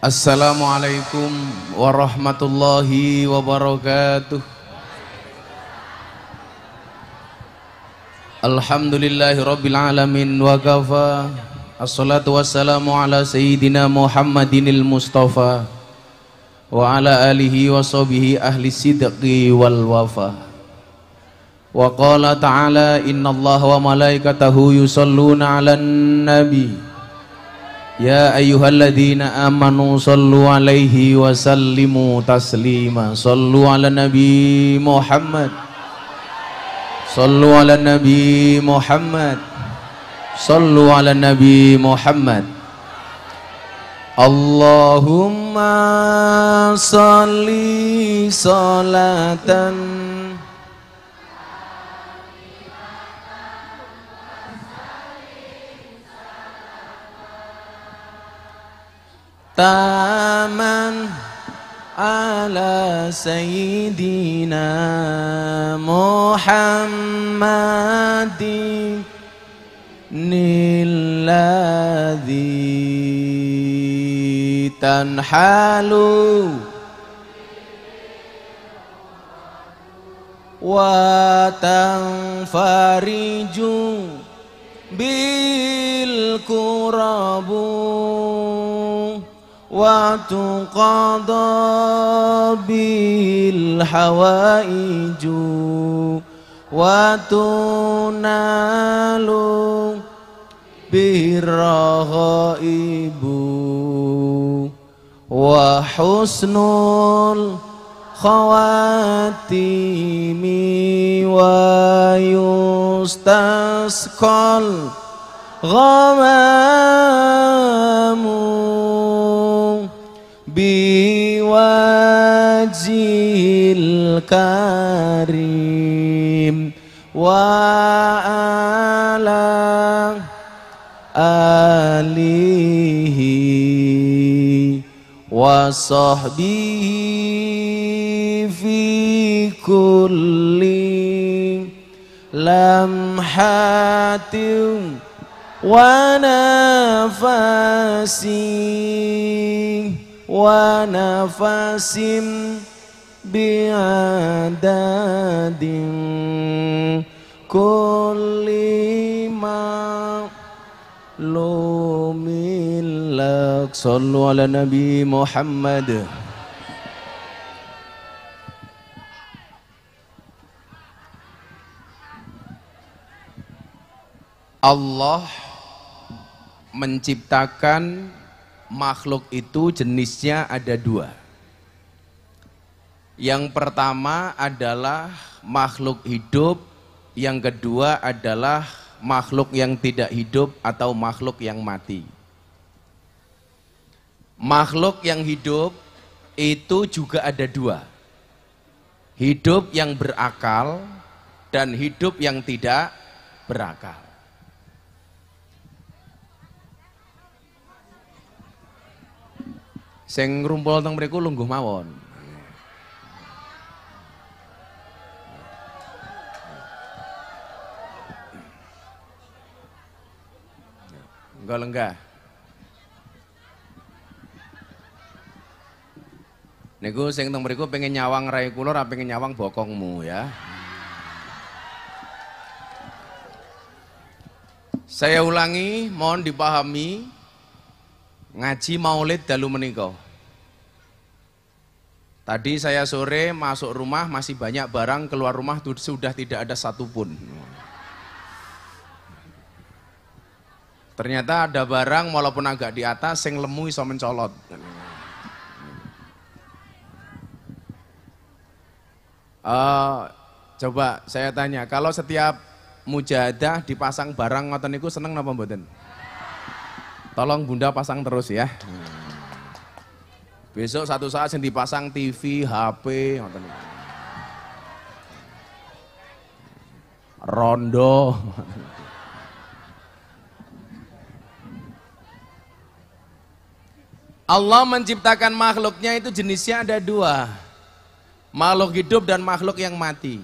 Assalamualaikum warahmatullahi wabarakatuh. Alhamdulillahi rabbil alamin wa kafa. Assalatu wassalamu ala sayyidina Muhammadinil Mustafa wa ala alihi wa sahbihi ahli sidqi wal wafa. Wa qala ta'ala innallaha wa malaikatahu yusalluna 'alan nabi. Ya ayyuhalladzina amanu sallu alaihi wa sallimu taslima. Sallu ala nabi Muhammad. Sallu ala nabi Muhammad. Sallu ala nabi Muhammad. Allahumma salli salatan taman ala sayyidina Muhammadin nilladzi tanhalu wa tanfariju bil kurabu wa tuqadha bil hawaiju wa tunalu birrahaibu wa husnul khawatimi wa yustasqal ghamamu biwajhil karim wa ala alihi wa sahbihi fi kulli lamhatin wa nafasin wa nafasim bi'adadin kulli ma lumilak. Sallu ala nabi Muhammad. Allah menciptakan makhluk itu jenisnya ada dua. Yang pertama adalah makhluk hidup, yang kedua adalah makhluk yang tidak hidup atau makhluk yang mati. Makhluk yang hidup itu juga ada dua. Hidup yang berakal dan hidup yang tidak berakal. Sing ngrumpul teng mriku lungguh mawon. Enggak lenggah. Niku sing teng mriku pengen nyawang rai kula ora pengen nyawang bokongmu ya. Saya ulangi, mohon dipahami. Ngaji maulid dalu menika. Tadi saya sore masuk rumah masih banyak barang, keluar rumah sudah tidak ada satupun. Ternyata ada barang walaupun agak di atas sing lemu iso mencolot. Coba saya tanya, kalau setiap mujahadah dipasang barang ngoten niku seneng napa mboten? Tolong Bunda pasang terus ya. Besok satu saat yang dipasang TV, HP, rondo. Allah menciptakan makhluknya itu jenisnya ada dua. Makhluk hidup dan makhluk yang mati.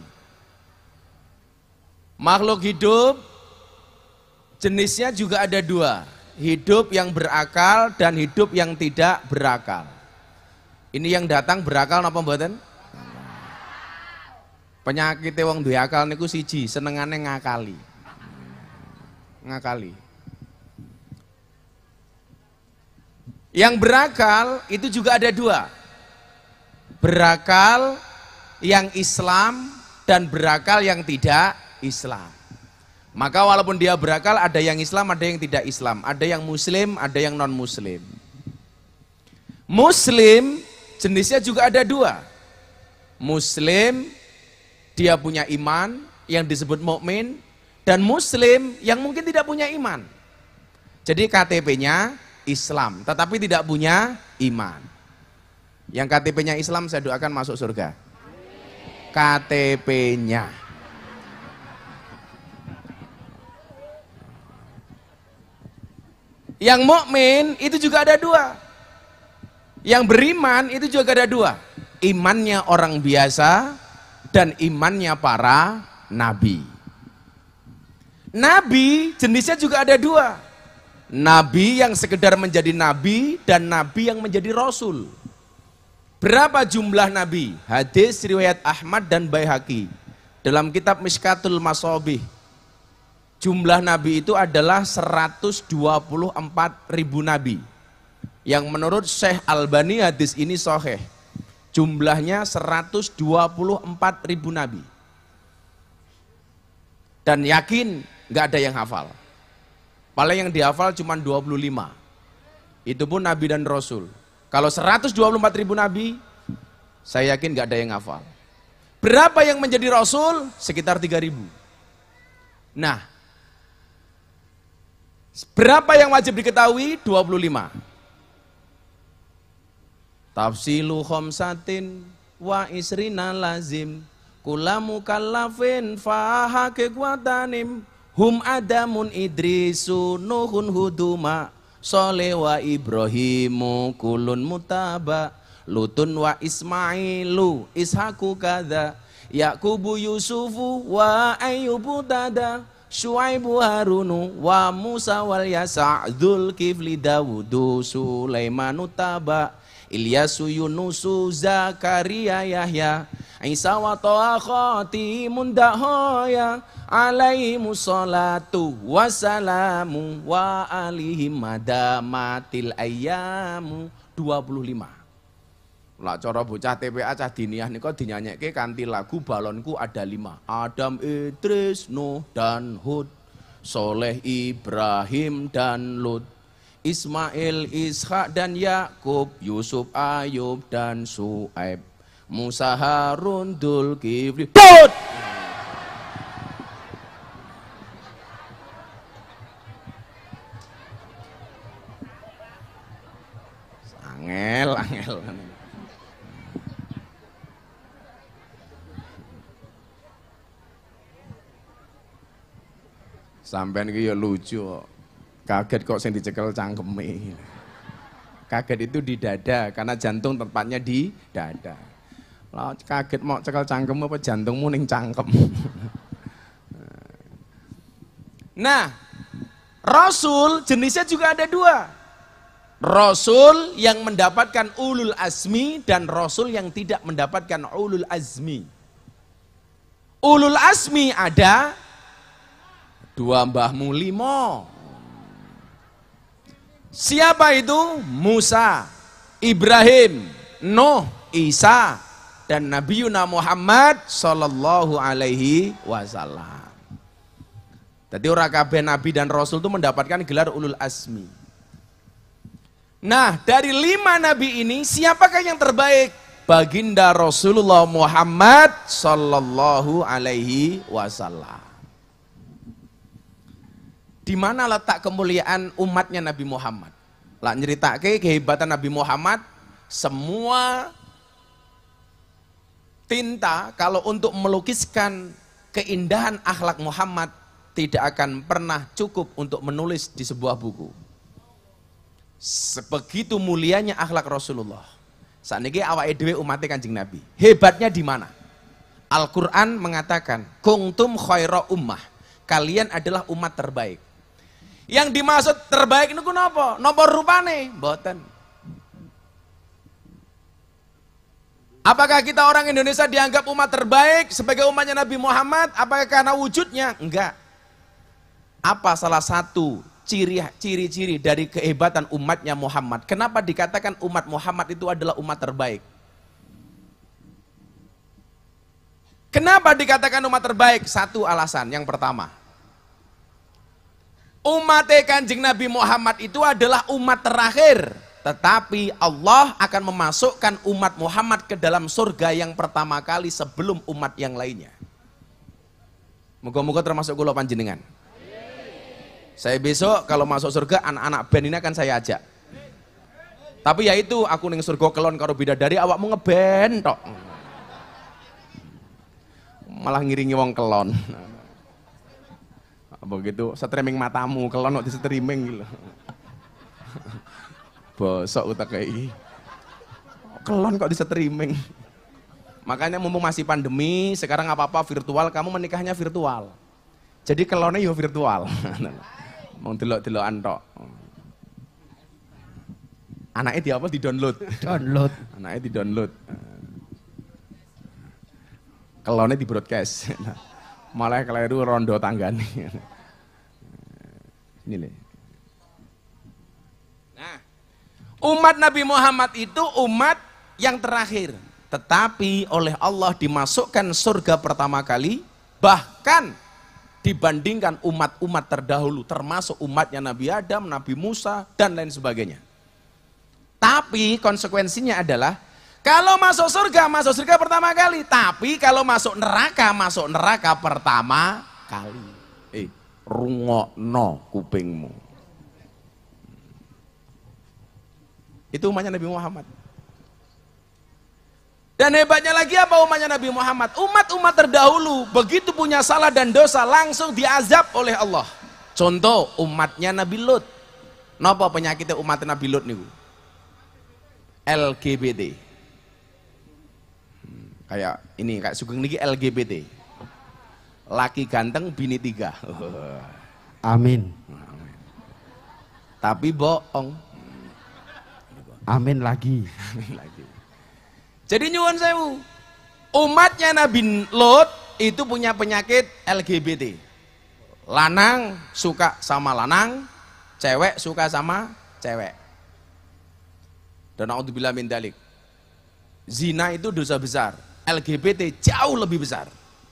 Makhluk hidup jenisnya juga ada dua. hidup yang berakal dan hidup yang tidak berakal. Ini yang datang berakal napa mboten? Penyakit wong duwe akal niku siji, senengane ngakali. Ngakali. Yang berakal itu juga ada dua. Berakal yang Islam dan berakal yang tidak Islam. Maka walaupun dia berakal, ada yang Islam, ada yang tidak Islam. Ada yang Muslim, ada yang non-Muslim. Muslim jenisnya juga ada dua. Muslim dia punya iman yang disebut mukmin, dan Muslim yang mungkin tidak punya iman. Jadi KTP-nya Islam, tetapi tidak punya iman. Yang KTP-nya Islam saya doakan masuk surga. KTP-nya. Yang mukmin itu juga ada dua. Yang beriman itu juga ada dua. Imannya orang biasa dan imannya para nabi. Nabi jenisnya juga ada dua. Nabi yang sekedar menjadi nabi dan nabi yang menjadi rasul. Berapa jumlah nabi? Hadis riwayat Ahmad dan Baihaqi dalam kitab Mishkatul Masabih. Jumlah nabi itu adalah 124.000 nabi. Yang menurut Syekh Albani hadis ini sahih. Jumlahnya 124.000 nabi. Dan yakin nggak ada yang hafal. Paling yang dihafal cuma 25. Itu pun nabi dan rasul. Kalau 124.000 nabi, saya yakin nggak ada yang hafal. Berapa yang menjadi rasul? Sekitar 3.000. Nah, berapa yang wajib diketahui? 25. Tafsilu khamsatin wa isrina lazim kula mukallafin faha kekwatanim hum adamun idrisu nuhun huduma soleh wa ibrahimu kulun mutaba lutun wa ismailu ishaku kada yakubu yusufu wa ayyubu tada syuaibu harunu wa musa wal yasa dzul kifli dawudu sulaimanu taba Ilyasu Yunusu Zakaria Yahya Isa wa Toha Khotimun Dahoya alaihimu salatu wassalamu wa alihim madamatil ayyamu 25. Lah cara bocah TPA cah diniyah nika dinyanyekke kanthi lagu balonku ada 5. Adam, Idris, Nuh dan Hud, Soleh, Ibrahim dan Lut, Ismail, Ishak dan Yakub, Yusuf, Ayub dan Su'aib, Musa, Harun, Dzulkifli. Put! Angel. Sampean iki ya lucu kok. Kaget kok sing dicekel cangkeme. Kaget itu di dada karena jantung tempatnya di dada. Lah kaget mau cekel cangkem apa jantungmu ning cangkem. Nah, rasul jenisnya juga ada dua. Rasul yang mendapatkan ulul azmi dan rasul yang tidak mendapatkan ulul azmi. Ulul azmi ada 2 mbahmu 5. Siapa itu? Musa, Ibrahim, Nuh, Isa, dan Nabi Yuna Muhammad sallallahu alaihi wasallam. Jadi orang kabeh nabi dan rasul itu mendapatkan gelar ulul azmi. Nah, dari 5 nabi ini siapakah yang terbaik? Baginda Rasulullah Muhammad sallallahu alaihi wasallam. Di mana letak kemuliaan umatnya Nabi Muhammad? Lah nyeritake kehebatan Nabi Muhammad, semua tinta kalau untuk melukiskan keindahan akhlak Muhammad tidak akan pernah cukup untuk menulis di sebuah buku. Sebegitu mulianya akhlak Rasulullah. Saniki awake dhewe umat Kanjeng Nabi. Hebatnya di mana? Al-Qur'an mengatakan, "Kuntum khaira ummah." Kalian adalah umat terbaik. Yang dimaksud terbaik niku napa? Napa rupane? Mboten. Apakah kita orang Indonesia dianggap umat terbaik sebagai umatnya Nabi Muhammad? Apakah karena wujudnya? Enggak. Apa salah satu ciri-ciri dari kehebatan umatnya Muhammad? Kenapa dikatakan umat Muhammad itu adalah umat terbaik? Kenapa dikatakan umat terbaik? Satu alasan, yang pertama. Umat Kanjeng Nabi Muhammad itu adalah umat terakhir. Tetapi Allah akan memasukkan umat Muhammad ke dalam surga yang pertama kali sebelum umat yang lainnya. Moga-moga termasuk kula panjenengan. Saya besok kalau masuk surga anak-anak band ini akan saya ajak. Tapi ya itu aku ning surga kelon karo bidadari awakmu ngeband tok. Malah ngiringi wong kelon. Begitu streaming matamu kelon kok di streaming gitu. Bosok utak kayak kelon kok di streaming. Makanya mumpung masih pandemi, sekarang apa-apa virtual, kamu menikahnya virtual. Jadi kelonnya yo virtual. Mau delok-delokan tok. Anaknya di apa? Di-download. Download. Anaknya di-download. Kelonnya di-broadcast. Malah keliru rondo tanggane. Ini nih. Nah, umat Nabi Muhammad itu umat yang terakhir, tetapi oleh Allah dimasukkan surga pertama kali, bahkan dibandingkan umat-umat terdahulu, termasuk umatnya Nabi Adam, Nabi Musa, dan lain sebagainya. Tapi konsekuensinya adalah, kalau masuk surga pertama kali, tapi kalau masuk neraka pertama kali. Rungokno kupingmu. Itu umatnya Nabi Muhammad. Dan hebatnya lagi apa umatnya Nabi Muhammad? Umat-umat terdahulu begitu punya salah dan dosa langsung diazab oleh Allah. Contoh umatnya Nabi Lut. Napa penyakitnya umat Nabi Lut niku? LGBT. Kayak ini, kayak Sugeng niki LGBT. Laki ganteng, bini 3. Amin. Tapi bohong. Amin lagi. Amin lagi. Jadi nyuwun sewu, umatnya Nabi Lot itu punya penyakit LGBT. Lanang suka sama lanang, cewek suka sama cewek. Dan naudzubillah min dzalik. Zina itu dosa besar, LGBT jauh lebih besar.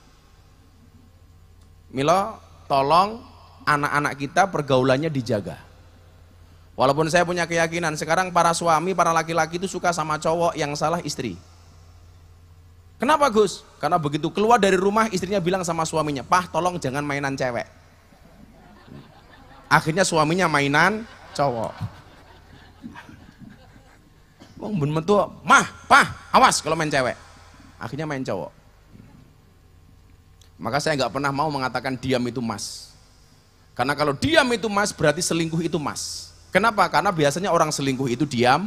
Milo, tolong anak-anak kita pergaulannya dijaga. Walaupun saya punya keyakinan sekarang para suami, para laki-laki itu suka sama cowok, yang salah istri. Kenapa Gus? Karena begitu keluar dari rumah istrinya bilang sama suaminya, "Pah, tolong jangan mainan cewek." Akhirnya suaminya mainan cowok. Wong ben metu, "Mah, Pah, awas kalau main cewek." Akhirnya main cowok. Maka saya nggak pernah mau mengatakan diam itu mas. Karena kalau diam itu mas berarti selingkuh itu mas. Kenapa? Karena biasanya orang selingkuh itu diam.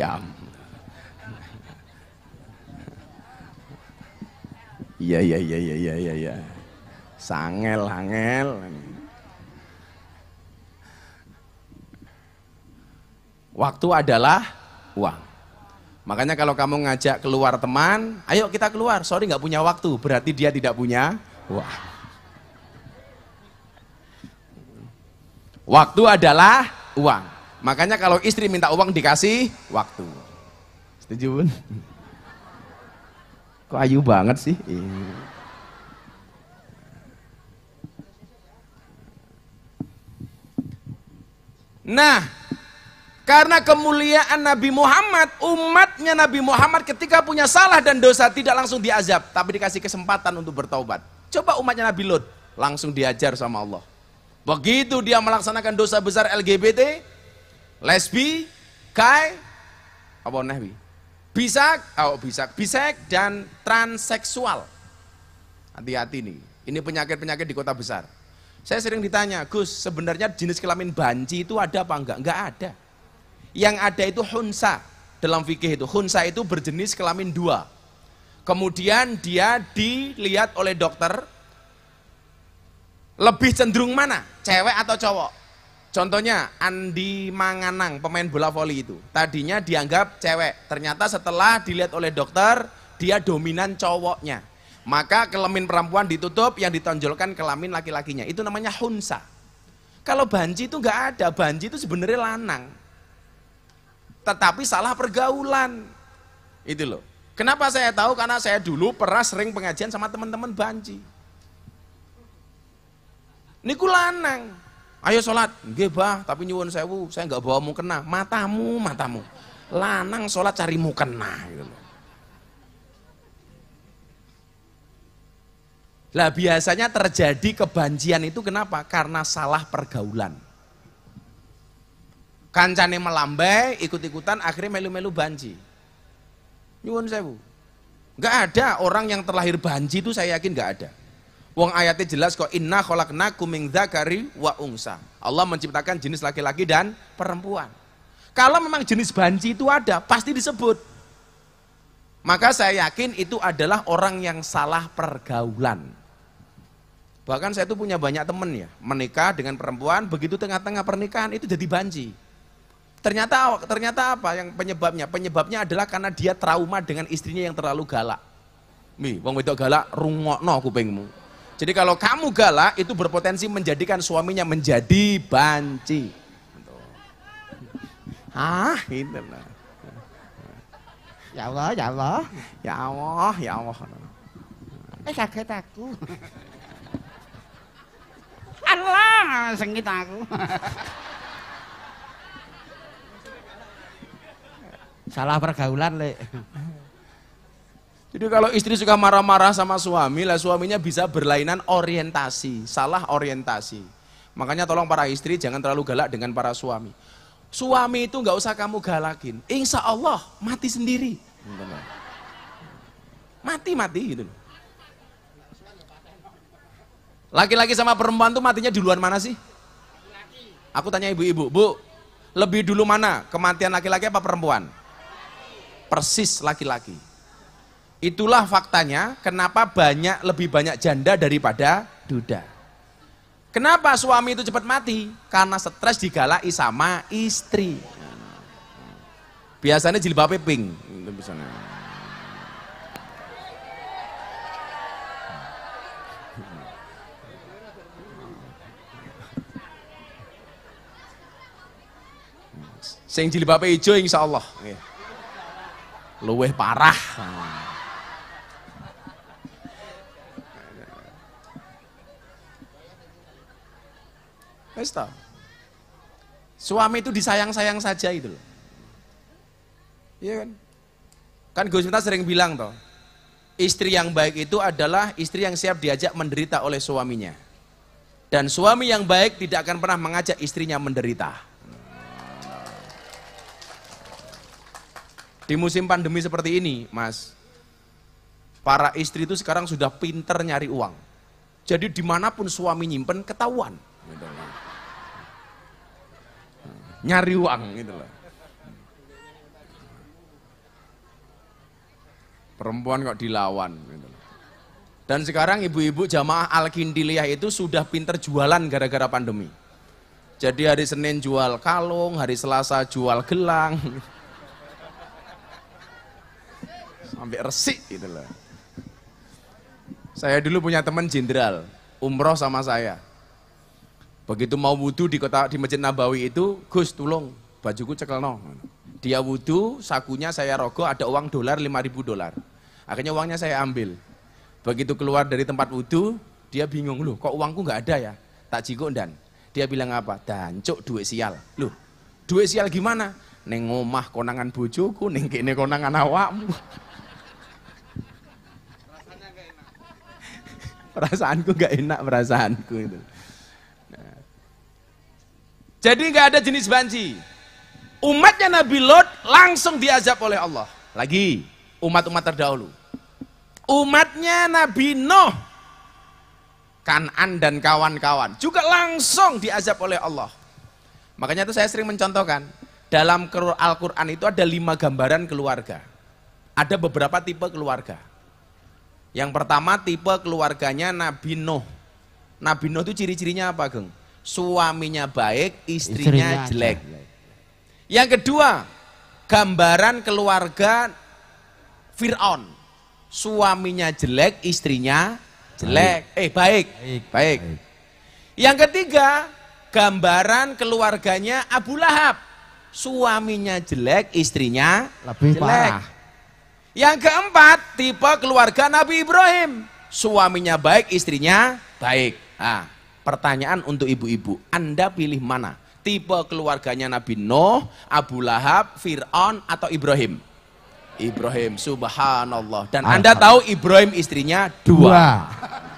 Iya. Sangel. Waktu adalah uang. Makanya kalau kamu ngajak keluar teman, ayo kita keluar, sorry nggak punya waktu, berarti dia tidak punya uang. Waktu adalah uang. Makanya kalau istri minta uang dikasih waktu. Setuju Bun? Kok ayu banget sih? Nah, karena kemuliaan Nabi Muhammad, umatnya Nabi Muhammad ketika punya salah dan dosa tidak langsung diazab, tapi dikasih kesempatan untuk bertaubat. Coba umatnya Nabi Lut, langsung diajar sama Allah. Begitu dia melaksanakan dosa besar LGBT, lesbi, gay, apa nahwi? Bisek dan transseksual. Hati-hati nih, ini penyakit-penyakit di kota besar. Saya sering ditanya, Gus, sebenarnya jenis kelamin banci itu ada apa enggak? Enggak ada. Yang ada itu hunsa. Dalam fikih itu, hunsa itu berjenis kelamin 2. Kemudian dia dilihat oleh dokter, lebih cenderung mana? Cewek atau cowok? Contohnya Andi Manganang, pemain bola voli itu. Tadinya dianggap cewek, ternyata setelah dilihat oleh dokter, dia dominan cowoknya. Maka kelamin perempuan ditutup, yang ditonjolkan kelamin laki-lakinya. Itu namanya hunsa. Kalau banci itu nggak ada, banci itu sebenarnya lanang. Tetapi salah pergaulan. Itu loh. Kenapa saya tahu? Karena saya dulu pernah sering pengajian sama teman-teman banci. Niku lanang. Ayo sholat. Nggih, Bah, tapi nyuwun sewu, saya nggak bawa mukena. Matamu. Lanang sholat cari mukena gitu loh. Lah biasanya terjadi kebancian itu kenapa? Karena salah pergaulan. Kancane melambai, ikut-ikutan, akhirnya melu-melu banci. Nyuwun sewu. Nggak ada orang yang terlahir banci itu, saya yakin nggak ada. Wong ayatnya jelas kok, inna khalaqnakum min dzakari wa unsa. Allah menciptakan jenis laki-laki dan perempuan. Kalau memang jenis banci itu ada, pasti disebut. Maka saya yakin itu adalah orang yang salah pergaulan. Bahkan saya itu punya banyak teman ya, menikah dengan perempuan, begitu tengah-tengah pernikahan itu jadi banci. Ternyata apa yang penyebabnya? Penyebabnya adalah karena dia trauma dengan istrinya yang terlalu galak. Nih, wong wedok galak rungokno kupingmu. Jadi kalau kamu galak itu berpotensi menjadikan suaminya menjadi banci. Itu lah. Ya Allah, ya Allah. Ya Allah, ya Allah. Kaget aku. Allah, sengit aku. Salah pergaulan, Lek. Jadi kalau istri suka marah-marah sama suami, lah suaminya bisa berlainan orientasi, salah orientasi. Makanya tolong para istri jangan terlalu galak dengan para suami. Suami itu nggak usah kamu galakin, insya Allah mati sendiri. Mati gitu. Laki-laki sama perempuan tuh matinya duluan mana sih? Aku tanya ibu-ibu, Bu, lebih dulu mana kematian laki-laki apa perempuan? Persis laki-laki. Itulah faktanya kenapa lebih banyak janda daripada duda. Kenapa suami itu cepat mati? Karena stres digalai sama istri. Biasanya jilbabnya pink. Sing jilbabnya hijau insya Allah. Luweh parah. Suami itu disayang-sayang saja itu loh. Iya kan? Kan Gus Miftah sering bilang toh, istri yang baik itu adalah istri yang siap diajak menderita oleh suaminya. Dan suami yang baik tidak akan pernah mengajak istrinya menderita. Di musim pandemi seperti ini, Mas, para istri itu sekarang sudah pinter nyari uang. Jadi dimanapun suami nyimpen ketahuan. Nyari uang gitu loh. Perempuan kok dilawan gitu loh. Dan sekarang ibu-ibu jamaah Al-Kindiliyah itu sudah pinter jualan gara-gara pandemi. Jadi hari Senin jual kalung, hari Selasa jual gelang. Sampai resik gitu loh. Saya dulu punya teman jenderal, umroh sama saya. Begitu mau wudhu di Masjid Nabawi itu, Gus tolong bajuku cekelno. Dia wudhu, sakunya saya rogoh, ada uang $5.000. Akhirnya uangnya saya ambil. Begitu keluar dari tempat wudhu, dia bingung, loh kok uangku nggak ada ya? Tak jiko dan. Dia bilang apa? Dancuk duit sial. Loh, duit sial gimana? Neng omah konangan bojoku, neng kene konangan awakmu. Perasaanku gak enak perasaanku itu. Nah. Jadi gak ada jenis banci. Umatnya Nabi Lot langsung diazab oleh Allah. Lagi umat-umat terdahulu. Umatnya Nabi Nuh, Kan'an dan kawan-kawan juga langsung diazab oleh Allah. Makanya itu saya sering mencontohkan dalam Al-Quran itu ada 5 gambaran keluarga. Ada beberapa tipe keluarga. Yang pertama tipe keluarganya Nabi Nuh. Nabi Nuh itu ciri-cirinya apa, Geng? suaminya baik, istrinya jelek. Yang kedua, gambaran keluarga Fir'aun, suaminya jelek, istrinya jelek, baik. Yang ketiga, gambaran keluarganya Abu Lahab, suaminya jelek, istrinya lebih jelek. parah. Yang keempat, tipe keluarga Nabi Ibrahim, suaminya baik, istrinya baik. Nah, pertanyaan untuk ibu-ibu, Anda pilih mana? Tipe keluarganya Nabi Nuh, Abu Lahab, Fir'aun, atau Ibrahim? Ibrahim, subhanallah. Dan Anda tahu Ibrahim istrinya dua.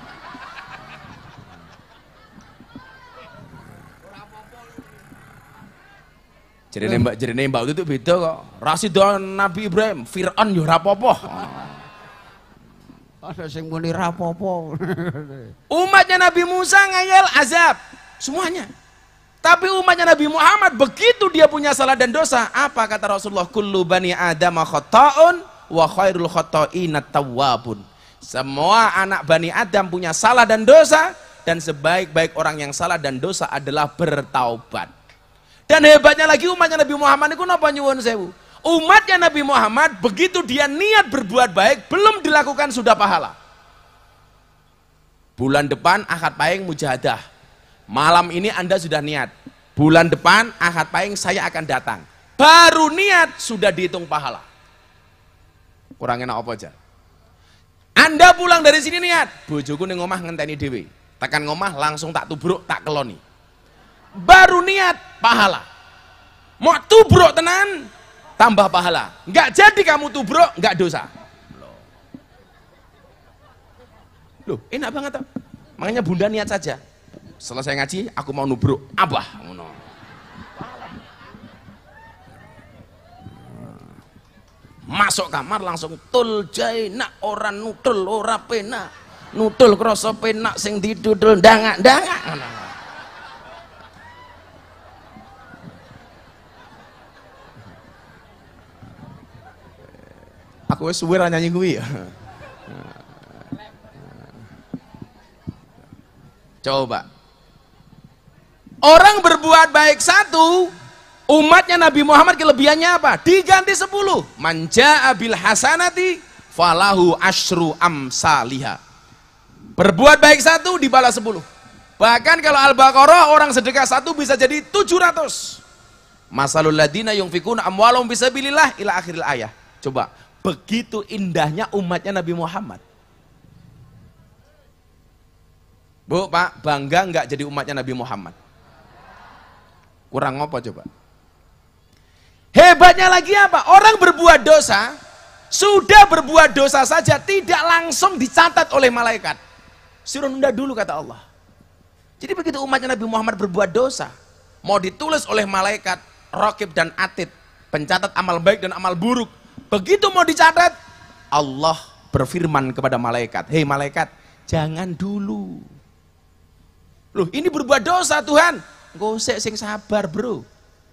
Jadi mbak itu beda kok. Rasidon Nabi Ibrahim, Fir'aun yo rapopo. Ada sing muni rapopo. Umatnya Nabi Musa ngayal azab semuanya. Tapi umatnya Nabi Muhammad begitu dia punya salah dan dosa, apa kata Rasulullah? Kullu bani Adam khata'un wa khairul khata'ina tawwabun. Semua anak Bani Adam punya salah dan dosa, dan sebaik-baik orang yang salah dan dosa adalah bertaubat. Dan hebatnya lagi umatnya Nabi Muhammad itu napa nyuwun sewu? Umatnya Nabi Muhammad begitu dia niat berbuat baik, belum dilakukan sudah pahala. Bulan depan akad pahing mujahadah. Malam ini Anda sudah niat, bulan depan akad pahing saya akan datang. Baru niat sudah dihitung pahala. Kurang enak apa aja? Anda pulang dari sini niat, bojoku ning omah ngenteni dhewe. Tekan ngomah langsung tak tubruk, tak keloni. Baru niat pahala. Mau tubruk tenan tambah pahala. Enggak jadi kamu tubruk, enggak dosa. Loh, enak banget toh. Makanya Bunda niat saja. Selesai ngaji, aku mau nubruk abah. Masuk kamar langsung tul jaina orang nutul ora pena. Nutul krasa penak sing didudul dangak-dangak. Aku wis suwe ra nyanyi kuwi ya. Coba. Orang berbuat baik satu, umatnya Nabi Muhammad kelebihannya apa? Diganti 10. Manja abil hasanati falahu asyru amsaliha. Berbuat baik satu dibalas 10. Bahkan kalau Al-Baqarah orang sedekah satu bisa jadi 700. Masalul ladina yunfikuna amwalahum fisabilillah ila akhiril ayah. Coba, begitu indahnya umatnya Nabi Muhammad. Bu, Pak, bangga nggak jadi umatnya Nabi Muhammad? Kurang apa coba? Hebatnya lagi apa? Orang berbuat dosa, sudah berbuat dosa saja tidak langsung dicatat oleh malaikat. Suruh nunda dulu kata Allah. Jadi begitu umatnya Nabi Muhammad berbuat dosa, mau ditulis oleh malaikat Raqib dan Atid, pencatat amal baik dan amal buruk. Begitu mau dicatat, Allah berfirman kepada malaikat, hei malaikat, jangan dulu. Loh, ini berbuat dosa Tuhan. Gosek sing sabar bro.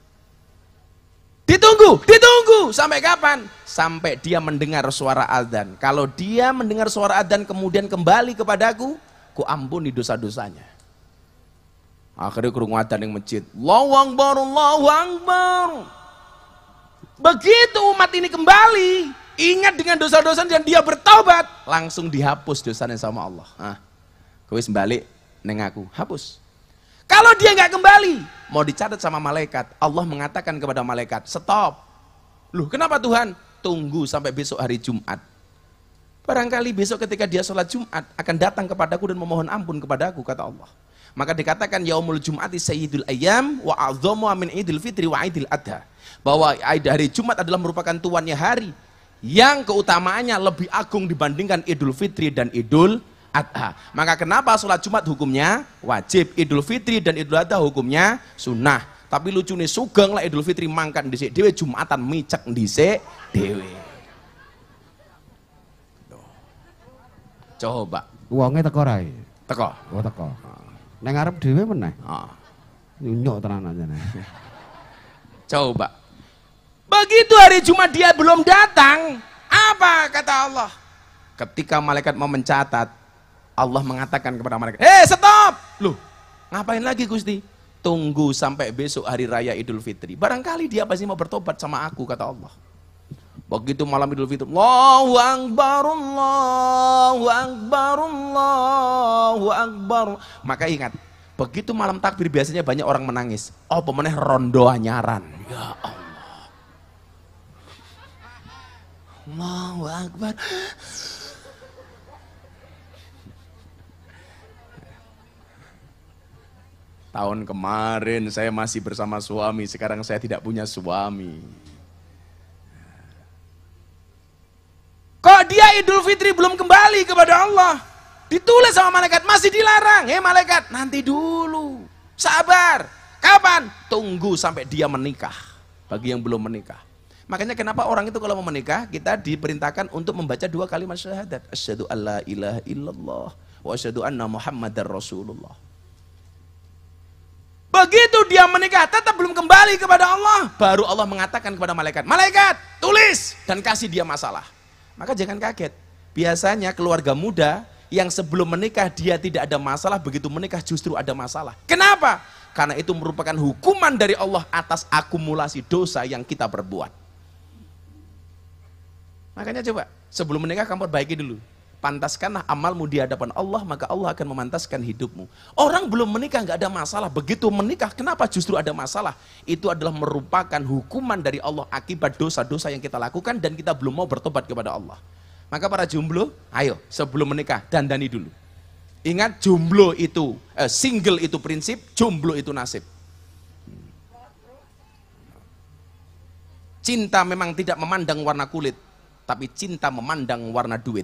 Ditunggu sampai kapan? Sampai dia mendengar suara adzan. Kalau dia mendengar suara adzan kemudian kembali kepadaku, ku ampuni dosa-dosanya. Akhirnya krungu adzan yang masjid. Allahu Akbar, Allahu Akbar. Begitu umat ini kembali, ingat dengan dosa-dosa dan dia bertaubat, langsung dihapus dosanya sama Allah. Kowe balik neng aku, hapus. Kalau dia nggak kembali, mau dicatat sama malaikat, Allah mengatakan kepada malaikat, stop. Loh, kenapa Tuhan? Tunggu sampai besok hari Jumat. Barangkali besok ketika dia sholat Jumat akan datang kepadaku dan memohon ampun kepadaku, kata Allah. Maka dikatakan yaumul Jum'ati sayyidul ayyam wa a'dhamu min idul fitri wa idul adha. Bahwa hari Jumat adalah merupakan tuannya hari yang keutamaannya lebih agung dibandingkan Idul Fitri dan Idul Adha. Maka kenapa sholat Jumat hukumnya wajib, Idul Fitri dan Idul Adha hukumnya sunnah. Tapi lucu nih, sugeng lah Idul Fitri mangkat dhisik dhewe, Jumatan micek dhisik dhewe. Coba. Wonge teko ra? Teko. Oh teko. Nang ngarep dhewe meneh. Nyunyuk tenan aja nih. Coba. Begitu hari Jumat dia belum datang, apa kata Allah? Ketika malaikat mau mencatat, Allah mengatakan kepada malaikat, stop! Loh, Ngapain lagi Gusti? Tunggu sampai besok hari raya Idul Fitri. Barangkali dia pasti mau bertobat sama aku, kata Allah. Begitu malam Idul Fitri, Allahu Akbar, Allahu Akbar, Allahu Akbar. Maka ingat, begitu malam takbir biasanya banyak orang menangis. Oh, pemenang rondo anyaran. Ya Allah. Allahu Akbar. Tahun kemarin saya masih bersama suami, sekarang saya tidak punya suami. Kok dia Idul Fitri belum kembali kepada Allah? Ditulis sama malaikat, masih dilarang. Malaikat, nanti dulu. Sabar. Kapan? Tunggu sampai dia menikah. Bagi yang belum menikah. Makanya kenapa orang itu kalau mau menikah, kita diperintahkan untuk membaca 2 kalimat syahadat. Asyhadu alla ilaha illallah wa asyhadu anna Muhammadar Rasulullah. Begitu dia menikah, tetap belum kembali kepada Allah, baru Allah mengatakan kepada malaikat, malaikat, tulis dan kasih dia masalah. Maka jangan kaget. Biasanya keluarga muda yang sebelum menikah dia tidak ada masalah, begitu menikah justru ada masalah. Kenapa? Karena itu merupakan hukuman dari Allah atas akumulasi dosa yang kita perbuat. Makanya coba, sebelum menikah kamu perbaiki dulu. Pantaskanlah amalmu di hadapan Allah, maka Allah akan memantaskan hidupmu. Orang belum menikah nggak ada masalah, begitu menikah kenapa justru ada masalah? Itu adalah merupakan hukuman dari Allah akibat dosa-dosa yang kita lakukan dan kita belum mau bertobat kepada Allah. Maka para jomblo, ayo sebelum menikah dandani dulu. Ingat, jomblo itu single itu prinsip, jomblo itu nasib. Cinta memang tidak memandang warna kulit, tapi cinta memandang warna duit.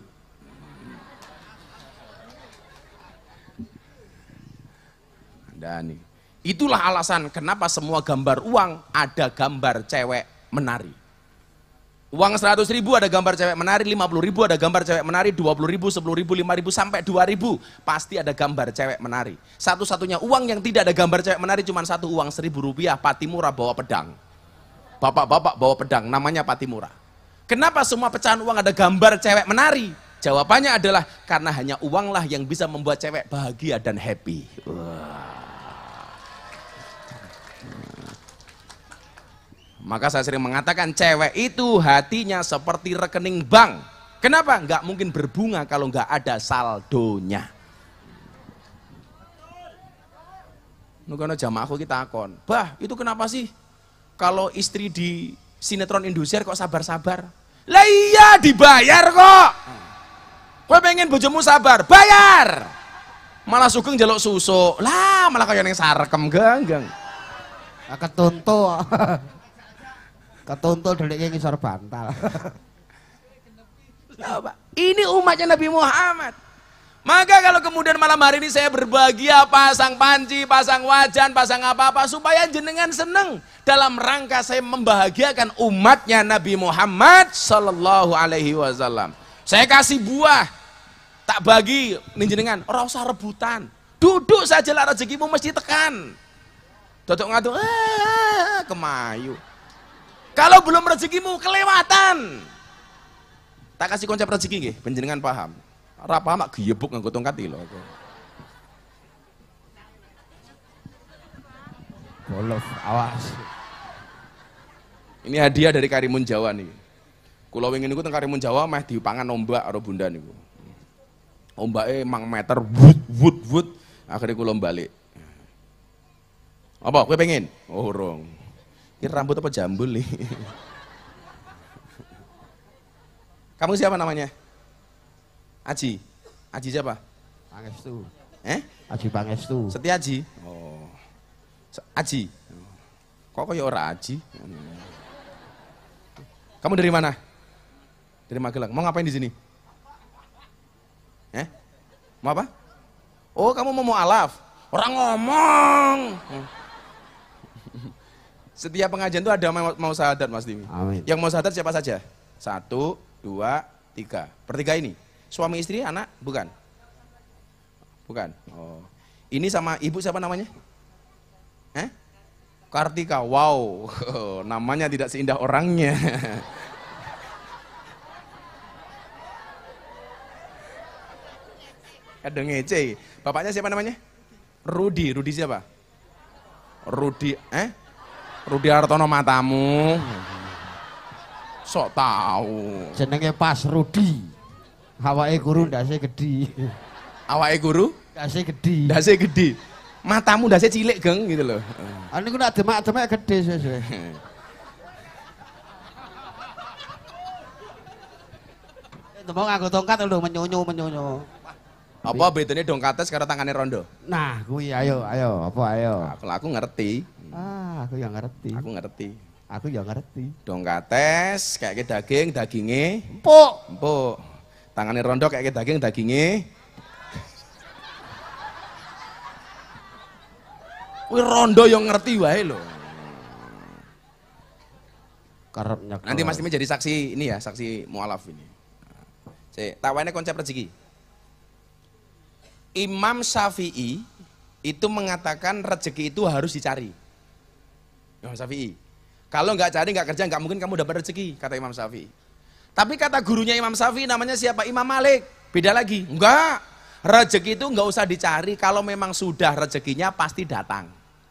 Dan itulah alasan kenapa semua gambar uang ada gambar cewek menari. Uang 100.000 ada gambar cewek menari, 50.000 ada gambar cewek menari, 20.000, 10.000, 5.000 sampai 2.000 pasti ada gambar cewek menari. Satu-satunya uang yang tidak ada gambar cewek menari cuma satu, uang Rp1.000, Patimura bawa pedang. Bapak-bapak bawa pedang, namanya Patimura. Kenapa semua pecahan uang ada gambar cewek menari? Jawabannya adalah karena hanya uanglah yang bisa membuat cewek bahagia dan happy. Maka saya sering mengatakan cewek itu hatinya seperti rekening bank. Kenapa? Nggak mungkin berbunga kalau nggak ada saldonya. Nukono jamaahku kita akon, bah itu kenapa sih kalau istri di sinetron Indosiar kok sabar-sabar? Lah iya dibayar kok. Kowe pengen bojomu sabar, bayar. Malah sugeng jaluk susu, lah malah kayak yang sarekem ganggang. Ketuntu. Ketuntu deliknya ngisor bantal. Ini umatnya Nabi Muhammad. Maka kalau kemudian malam hari ini saya berbahagia, pasang panci, pasang wajan, pasang apa-apa supaya jenengan seneng dalam rangka saya membahagiakan umatnya Nabi Muhammad sallallahu alaihi wasallam. Saya kasih buah, tak bagi nih jenengan, ora usah rebutan. Duduk saja lah, rezekimu mesti tekan. Dodok ngatur kemayu. Kalau belum rezekimu kelewatan. Tak kasih konsep rezeki nggih, panjenengan paham. Ora paham mak giyebuk nganggo tongkat iki lho. Bolof, awas. Ini hadiah dari Karimun Jawa nih. Kula wingi niku teng Karimun Jawa meh dipangan ombak karo bunda niku. Ombake mang meter wut. Akhirnya kula balik. Apa kowe pengen? Oh, urung. Ini rambut apa jambul nih? Kamu siapa namanya? Aji. Aji siapa? Pangestu. Aji Pangestu. Setiaji. Oh. Aji. Kok kayak ora Aji? Kamu dari mana? Dari Magelang. Mau ngapain di sini? Mau apa? Oh, kamu mau alaf. Orang ngomong. Setiap pengajian itu ada mau syahadat Mas Dimi. Amin. Yang mau syahadat siapa saja? 1, 2, 3. Bertiga ini. Suami istri, anak? Bukan. Bukan. Oh. Ini sama ibu siapa namanya? Kartika. Wow. Namanya tidak seindah orangnya. Ada ngece. Bapaknya siapa namanya? Rudi siapa? Rudi Hartono matamu. Sok tahu. Jenenge pas Rudi. Awake guru ndase gedhi. Awake guru? Ndase gedhi. Ndase gedhi. Matamu ndase cilik, Geng, gitu loh. Ah niku nek demak-demak gedhe suwe-suwe. Tembung nganggo tongkat lho menyonyo. Apa bedanya dongkates karo tangane rondo? Nah, kuwi ayo, apa ayo? Aku ngerti. Aku yang ngerti. Aku yang ngerti. Dongkates kayak dagingnya empuk. Tangane rondo kayak dagingnya. Kuwi rondo yang ngerti wae lho. Karepnya. Nanti Mas Timi jadi saksi ini ya, saksi mualaf ini. Tawane konsep rezeki. Imam Syafi'i itu mengatakan rezeki itu harus dicari. Imam Syafi'i. Kalau nggak cari, nggak kerja, nggak mungkin kamu dapat rezeki, kata Imam Syafi'i. Tapi kata gurunya Imam Syafi'i namanya siapa? Imam Malik. Beda lagi. Enggak. Rezeki itu nggak usah dicari, kalau memang sudah rezekinya pasti datang.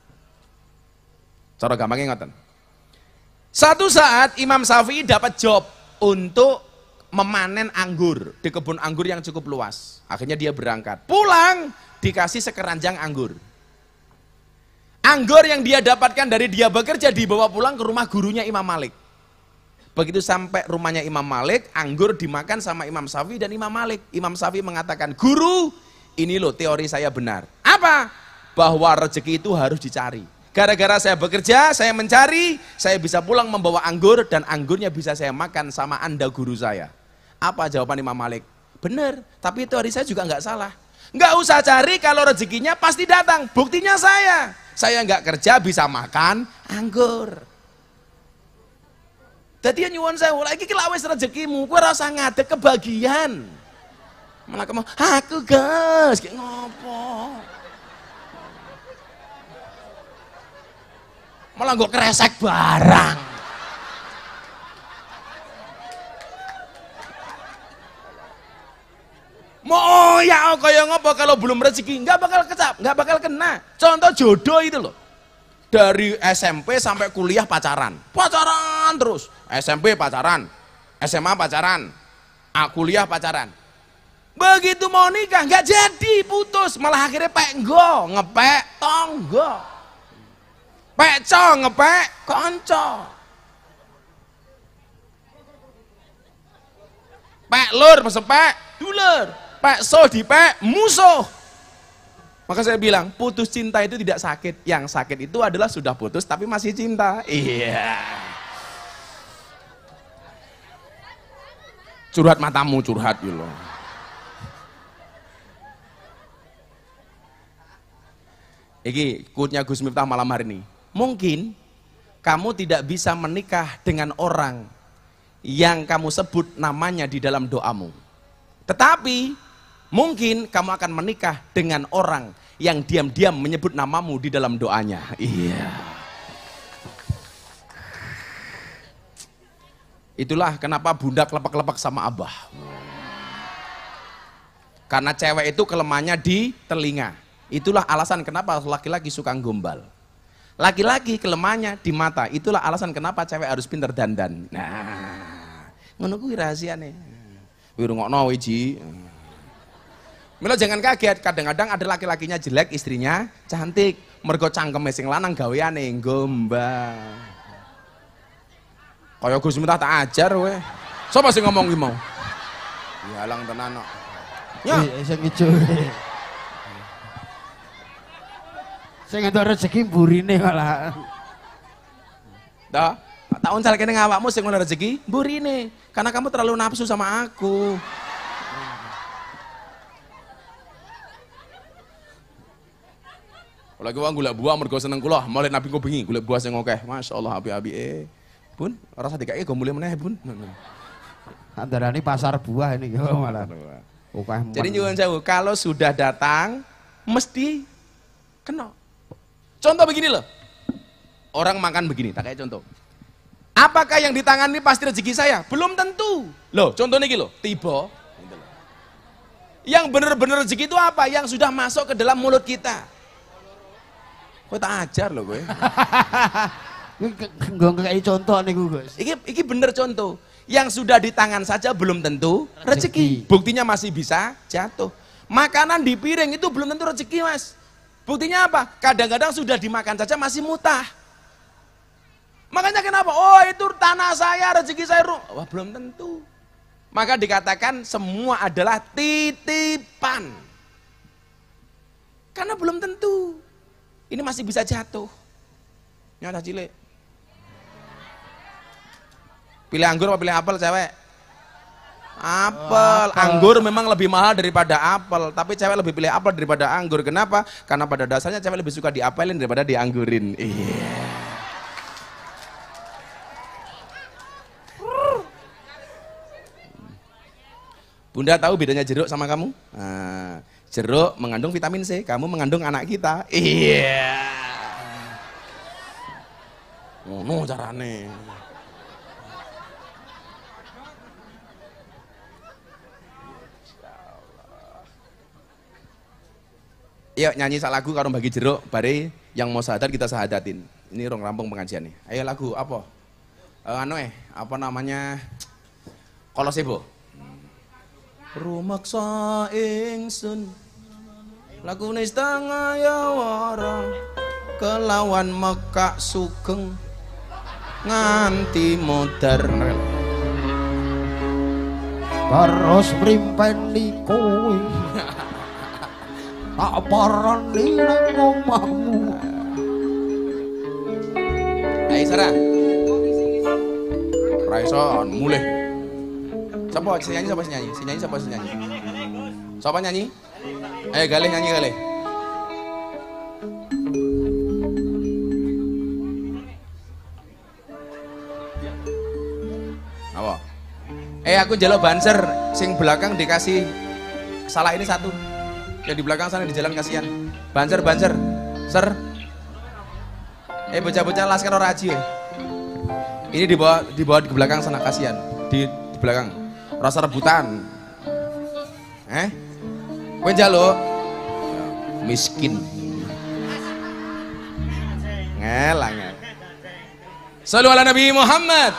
Cara gampangnya ngoten. Satu saat Imam Syafi'i dapat job untuk memanen anggur di kebun anggur yang cukup luas. Akhirnya dia berangkat. Pulang dikasih sekeranjang anggur. Anggur yang dia dapatkan dari dia bekerja dibawa pulang ke rumah gurunya Imam Malik. Begitu sampai rumahnya Imam Malik, anggur dimakan sama Imam Syafi'i dan Imam Malik. Imam Syafi'i mengatakan, "Guru, ini loh teori saya benar." Apa? Bahwa rezeki itu harus dicari. Gara-gara saya bekerja, saya mencari, saya bisa pulang membawa anggur dan anggurnya bisa saya makan sama Anda guru saya. Apa jawaban Imam Malik? Benar, tapi teori saya juga nggak salah. Nggak usah cari, kalau rezekinya pasti datang. Buktinya saya nggak kerja bisa makan anggur. Jadi nyuwun sewu, lagi kelawes rezekimu, kowe rasa ngadeg kebagian. Malah kamu, aku gas, kayak ngopo. Malah gue kresek barang. Mau ya kaya ngopo kalau belum rezeki nggak bakal kecap, nggak bakal kena. Contoh jodoh itu loh. Dari SMP sampai kuliah pacaran terus. SMP pacaran, SMA pacaran, kuliah pacaran. Begitu mau nikah nggak jadi, putus, malah akhirnya ngepek tonggo. Pekco ngepek konco. Pek lur pesepek dulur. Pekso dipek musuh. Maka saya bilang putus cinta itu tidak sakit. Yang sakit itu adalah sudah putus tapi masih cinta. Iya. Curhat matamu, curhat gitu loh. Iki quote-nya Gus Miftah malam hari ini. Mungkin kamu tidak bisa menikah dengan orang yang kamu sebut namanya di dalam doamu. Tetapi mungkin kamu akan menikah dengan orang yang diam-diam menyebut namamu di dalam doanya. Iya. Itulah kenapa bunda kelepek-kelepek sama abah. Karena cewek itu kelemahannya di telinga. Itulah alasan kenapa laki-laki suka gombal. Laki-laki kelemahannya di mata. Itulah alasan kenapa cewek harus pinter dandan. Nah, ngono kuwi rahasiane. Kuwi rungokno wiji. Mila jangan kaget, kadang-kadang ada laki-lakinya jelek, istrinya cantik. Mergo cangkeme sing lanang gaweane gombal. Kaya Gus Miftah tak ajar we. Sapa sing ngomong ki mau? Dihalang tenan kok. Ya, sing ijo. Sing entuk rezeki mburine malah. Dah, tak uncal kene awakmu sing ngono rezeki mburine. Karena kamu terlalu nafsu sama aku. Lagi wong golek buah mergo seneng kula, mulai nabi kok bengi golek buah sing akeh. Masyaallah api-api. Bun, rasa dikake go mulih meneh, Bun. Andarane pasar buah ini yo malah. Jadi nyuwun sewu, kalau sudah datang mesti kena. Contoh begini loh. Orang makan begini, tak kayak contoh. Apakah yang di tangan ini pasti rezeki saya? Belum tentu. Loh, contohnya gini loh, tiba. Yang benar-benar rezeki itu apa? Yang sudah masuk ke dalam mulut kita. Kowe tak ajar lho kowe. Nggo kayak contoh niku, Gus. Iki bener contoh. Yang sudah di tangan saja belum tentu rezeki. Buktinya masih bisa jatuh. Makanan di piring itu belum tentu rezeki, Mas. Buktinya apa? Kadang-kadang sudah dimakan saja masih mutah. Makanya kenapa? Oh, itu tanah saya, rezeki saya. Wah, belum tentu. Maka dikatakan semua adalah titipan. Karena belum tentu. Ini masih bisa jatuh. Nyata cilik. Pilih anggur apa pilih apel, cewek? Apel. Anggur memang lebih mahal daripada apel, tapi cewek lebih pilih apel daripada anggur. Kenapa? Karena pada dasarnya cewek lebih suka diapelin daripada dianggurin. Iya. Bunda tahu bedanya jeruk sama kamu? Nah, jeruk mengandung vitamin C, kamu mengandung anak kita. Iya. Ngono carane. Yuk nyanyi sak lagu karo bagi jeruk, bare yang mau sahadat kita sahadatin. Ini rong rampung pengajian nih. Ayo lagu apa? Apa namanya? Kolosebo. Rumaksa ingsun lagune setengah ya wara kelawan mekak sugeng nganti modern Terus mrimpeni kowe tak parani nang omahmu. Ayo Sarah. Raison mulih. Siapa nyanyi, siapa nyanyi? Si nyanyi siapa nyanyi? Siapa nyanyi? Ayo Galih nyanyi Galih. Apa? Aku njaluk banser, sing belakang dikasih salah ini satu. Yang di belakang sana di jalan kasihan. Banser. Ser. Bocah-bocah laskar ora aji. Ini dibawa ke belakang sana kasihan. Di belakang. Rasa rebutan. Kowe njaluk miskin. Ngelang. Shallu ala Nabi Muhammad.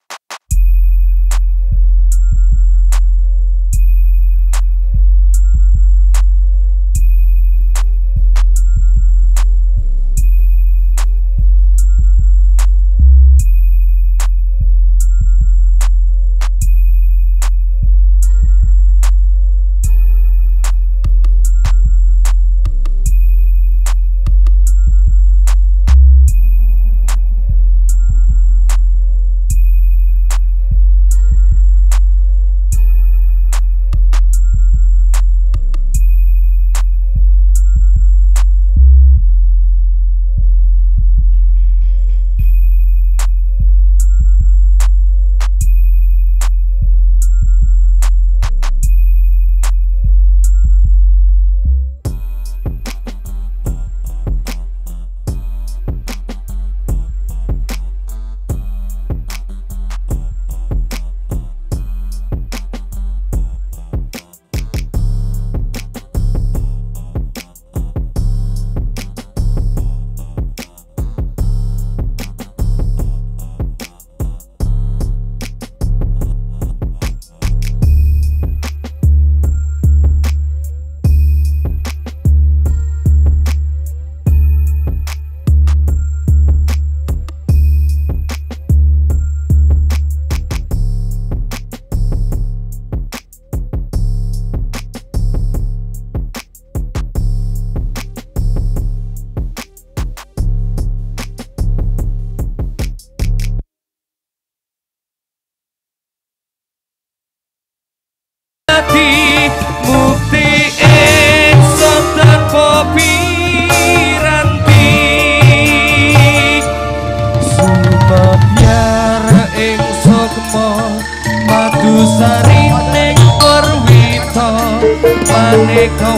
Maneka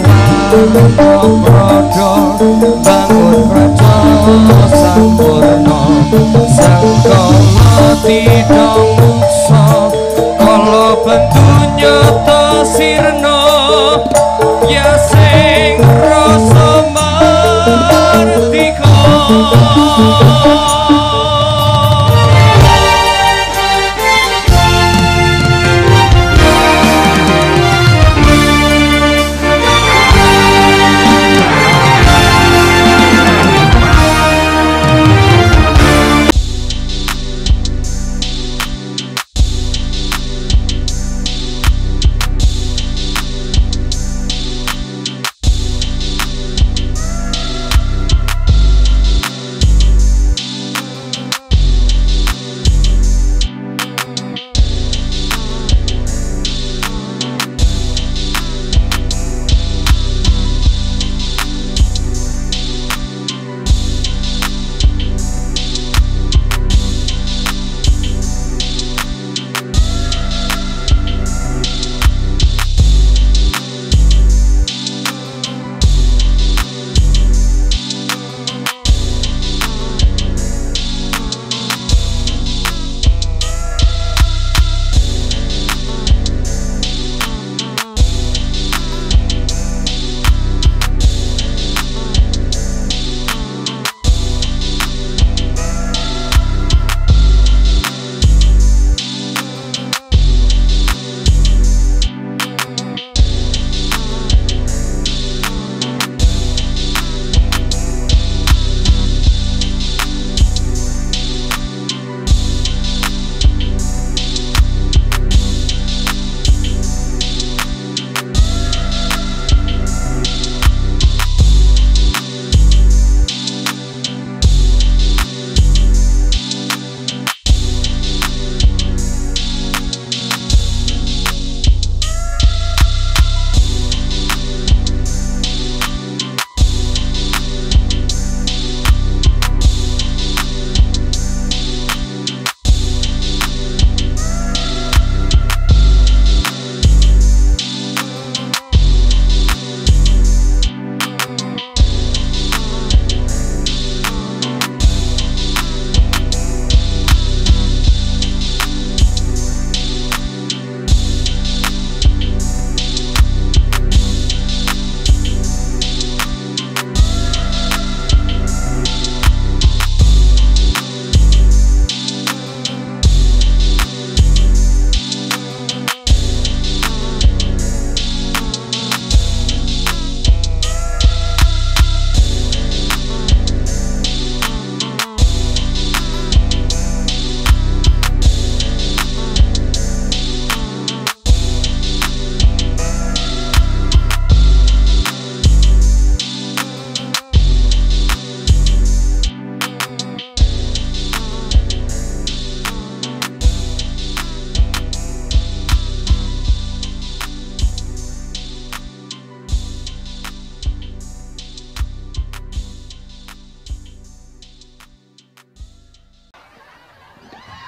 Wanoprodo bangun praja sampurna sangkala tidak muksa kala bentunya ta sirna ya sing rasa mardika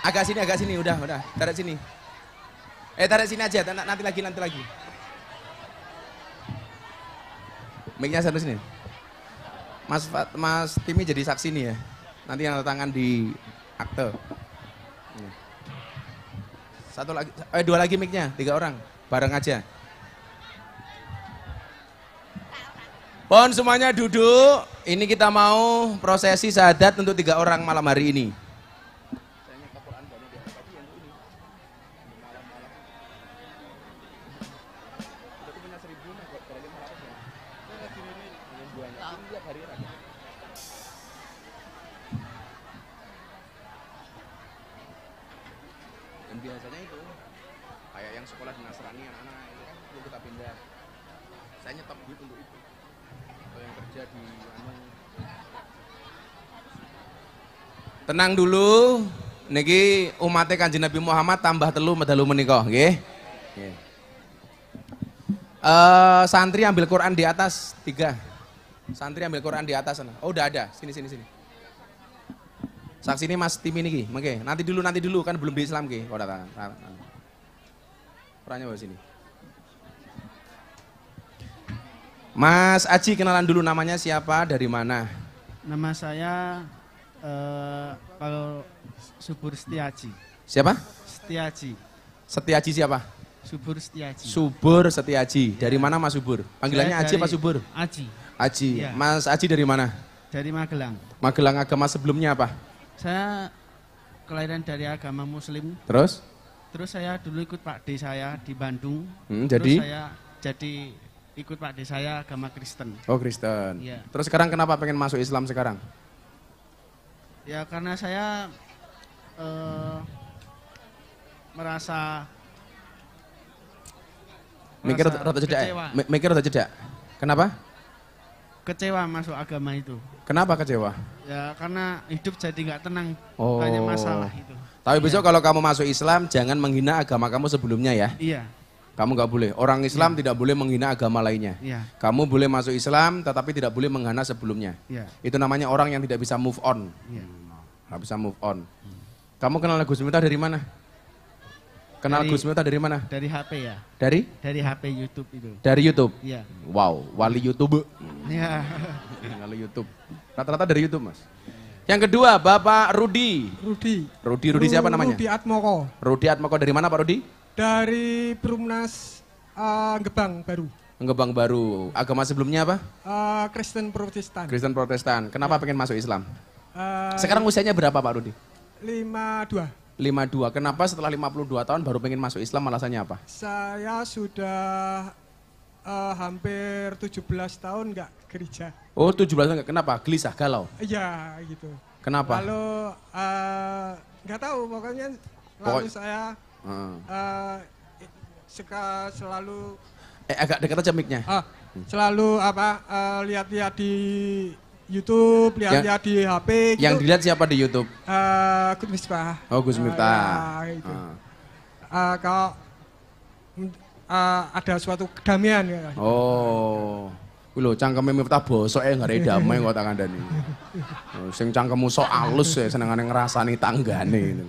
agak sini, udah, tarik sini. Tarik sini aja, nanti lagi. Mic-nya satu sini. Mas Timi jadi saksi nih ya. Nanti yang tangan di akte. Satu lagi, dua lagi mic-nya, 3 orang, bareng aja. Pohon semuanya duduk. Ini kita mau prosesi syahadat untuk 3 orang malam hari ini. Dan biasanya itu kayak yang sekolah di Nasrani anak-anak itu kan perlu kita pindah. Saya nyetop duit untuk itu. Kalau yang kerja di tenang dulu. Niki umatnya Kanjeng Nabi Muhammad tambah telu medalu menika, nggih. Nggih. Santri ambil Quran di atas 3. Santri ambil Quran di atas sana. Oh, udah ada. Sini. Saksi ini Mas Timi niki, mengke. Nanti dulu kan belum di Islam nggih. Oh, datang. Perannya bawa sini. Mas Aji, kenalan dulu, namanya siapa, dari mana? Nama saya kalau Subur Setiaji. Siapa? Setiaji. Setiaji siapa? Subur Setiaji. Subur Setiaji. Dari mana Mas Subur? Panggilannya Aji apa Subur? Aji. Aji. Ya. Mas Aji dari mana? Dari Magelang. Magelang, agama sebelumnya apa? Saya kelahiran dari agama Muslim. Terus? Terus saya dulu ikut Pak D saya di Bandung. Jadi? Terus saya jadi ikut Pak D saya agama Kristen. Oh, Kristen. Iya. Terus sekarang kenapa pengen masuk Islam sekarang? Ya karena saya merasa Mikir rada jeda. kecewa. Mikir rada jeda. Kenapa? Kecewa masuk agama itu. Kenapa kecewa? Ya karena hidup jadi nggak tenang, Oh. banyak masalah itu. Tapi Iya. besok kalau kamu masuk Islam jangan menghina agama kamu sebelumnya ya. Iya, Kamu nggak boleh. Orang Islam tidak boleh menghina agama lainnya. iya, Kamu boleh masuk Islam tetapi tidak boleh menghina sebelumnya. iya, Itu namanya orang yang tidak bisa move on. iya. Nggak bisa move on. Kamu kenal Gus Miftah dari mana? Kenal Dari- Gus Miftah dari mana? Dari HP ya, Dari? dari HP YouTube itu. Dari YouTube. Iya, Wow, wali YouTube. iya. Kalau YouTube. Rata-rata dari YouTube, Mas. Yang kedua, Bapak Rudi. Rudi siapa namanya? Rudi Atmoko. Rudi Atmoko, dari mana Pak Rudi? Dari Perumnas Gebang baru. Gebang Baru. Agama sebelumnya apa? Kristen Protestan. Kristen Protestan. Kenapa pengen masuk Islam? Eh, Sekarang usianya berapa Pak Rudi? 52. 52. Kenapa setelah 52 tahun baru pengen masuk Islam, alasannya apa? Saya sudah hampir 17 tahun nggak gereja. Oh, 17 tahun. Kenapa? Gelisah, galau. Iya gitu. Kenapa? Lalu nggak tahu pokoknya lalu saya selalu Agak dekat aja mic-nya. selalu lihat-lihat di YouTube, lihat-lihat di HP gitu. Yang dilihat siapa di YouTube? Gus Miftah. Oh, Gus Miftah. Ya, gitu. Kalau ada suatu kedamaian ya. Oh. Kuwi lho cangkeme Miftah bosok ngare damai kok tak kandhani. Oh, sing cangkemmu sok alus ya senengane ngrasani tanggane.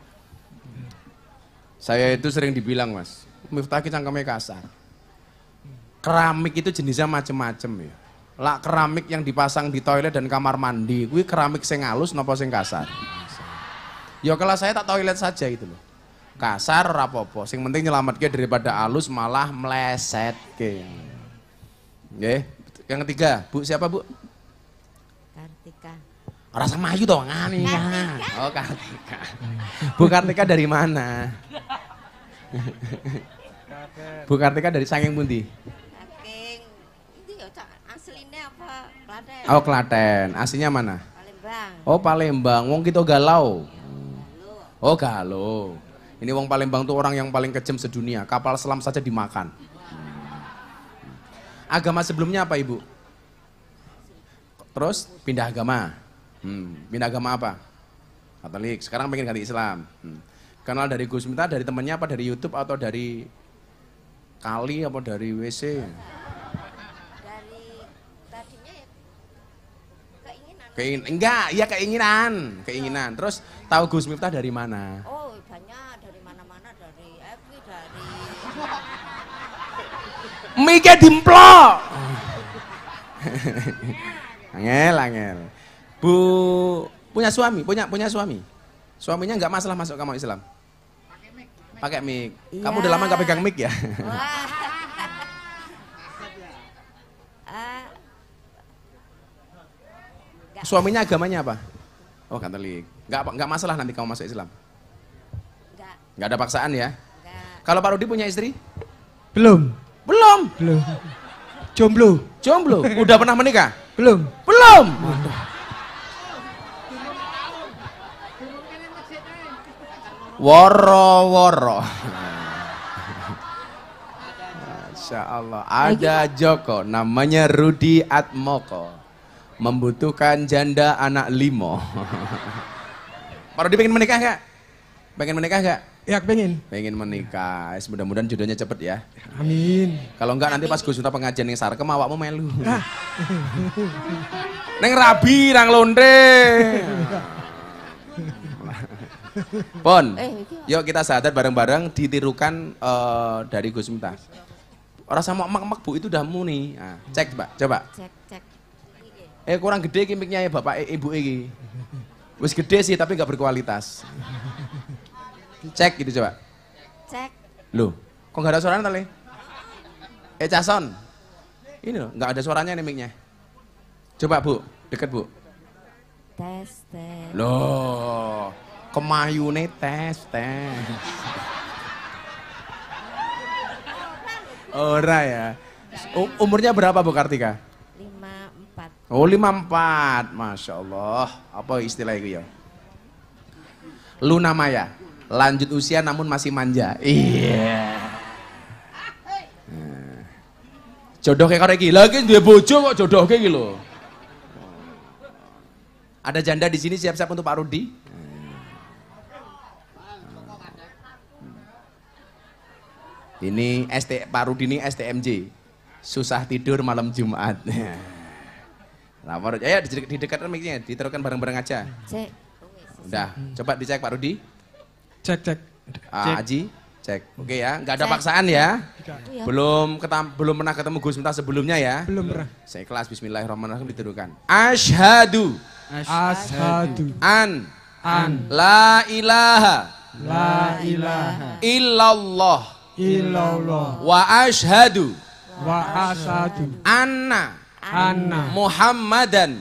Saya itu sering dibilang, Mas, Miftah ki cangkeme kasar. Keramik itu jenisnya macem-macem ya. Lah keramik yang dipasang di toilet dan kamar mandi, kuwi keramik sing halus napa sing kasar? Ya kalau saya tak toilet saja itu loh. Kasar ora apa-apa, sing penting nyelametke daripada halus malah melesetke. Nggih. Yang ketiga, Bu siapa, Bu? Kartika. Rasa Mayu toh ngani. Oh, Kartika. Bu Kartika dari mana? Bu Kartika dari saking pundi? Saking itu ya Cak, asline apa? Klaten. Oh, Klaten. Aslinya mana? Palembang. Oh, Palembang. Wong kita galau. Oh, galau. Ini wong Palembang tuh orang yang paling kejam sedunia. Kapal selam saja dimakan. Agama sebelumnya apa, Ibu? Terus pindah agama. Pindah agama apa? Katolik. Sekarang pengen ganti Islam. Kenal dari Gus Miftah, dari temannya apa, dari YouTube atau dari kali apa dari WC? Dari tadinya ya keinginan. Enggak, iya keinginan. Terus tahu Gus Miftah dari mana? Oh, Mike dimplok. Angel. Bu punya suami, punya suami. Suaminya nggak masalah masuk kamu Islam. Pakai mic. Kamu udah lama nggak pegang mic ya? Suaminya agamanya apa? Oh Katolik. Nggak masalah nanti kamu masuk Islam. Nggak ada paksaan ya? Kalau Pak Rudi punya istri? Belum. Jomblo. Udah pernah menikah? Belum. Woro. Masya Allah. Ada Joko, namanya Rudi Atmoko. Membutuhkan janda anak 5. Pak Rudi pengen menikah nggak? Ya pengen. Pengen menikah. Mudah-mudahan jodohnya cepet ya. Amin. Kalau enggak nanti pas Gus Miftah pengajian yang Sarkem awakmu melu. Neng rabi nang londe. Pon, yuk kita sahadat bareng-bareng ditirukan dari Gus Miftah. Rasa mak-mak Bu itu udah muni. Nah, cek Pak, coba. Cek. Kurang gede kimiknya ya Bapak Ibu iki. Wis gede sih tapi nggak berkualitas. Cek gitu coba. Cek. Loh, kok nggak ada suaranya tadi? Cason. Ini loh, nggak ada suaranya nih mic-nya. Coba Bu, deket Bu. Tes. Loh, kemayune tes. Ora ya. Umurnya berapa Bu Kartika? 54. Oh 54, Masya Allah. Apa istilah itu ya? Luna Maya, lanjut usia namun masih manja. Iya. Jodoh kayak korek gila, lagi dia bojo kok jodoh kayak gitu. Ada janda di sini siap-siap untuk Pak Rudi. Ini Pak Rudi ini STMJ, susah tidur malam Jumat. Lapor, ayo didekatkan mic-nya, diterukan bareng-bareng aja. Cek. Udah, coba dicek Pak Rudi. Cek. Aji, cek. Oke ya, nggak ada paksaan ya. Belum pernah ketemu Gus Miftah sebelumnya ya. Belum pernah. Saya kelas Bismillahirrahmanirrahim diterukan. Asyhadu an la ilaha illallah wa asyhadu anna Muhammadan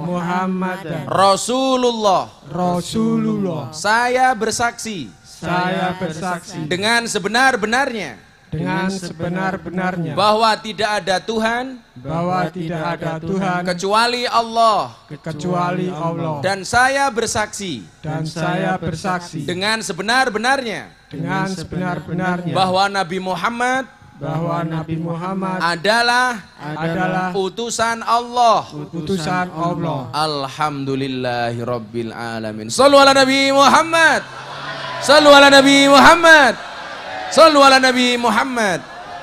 Rasulullah. Saya bersaksi dengan sebenar-benarnya bahwa tidak ada Tuhan kecuali Allah. Dan saya bersaksi dengan sebenar-benarnya bahwa Nabi Muhammad adalah utusan Allah. Alhamdulillahirabbil alamin. Shallu ala Nabi Muhammad. Shallu ala Nabi Muhammad. Shallu ala Nabi Muhammad.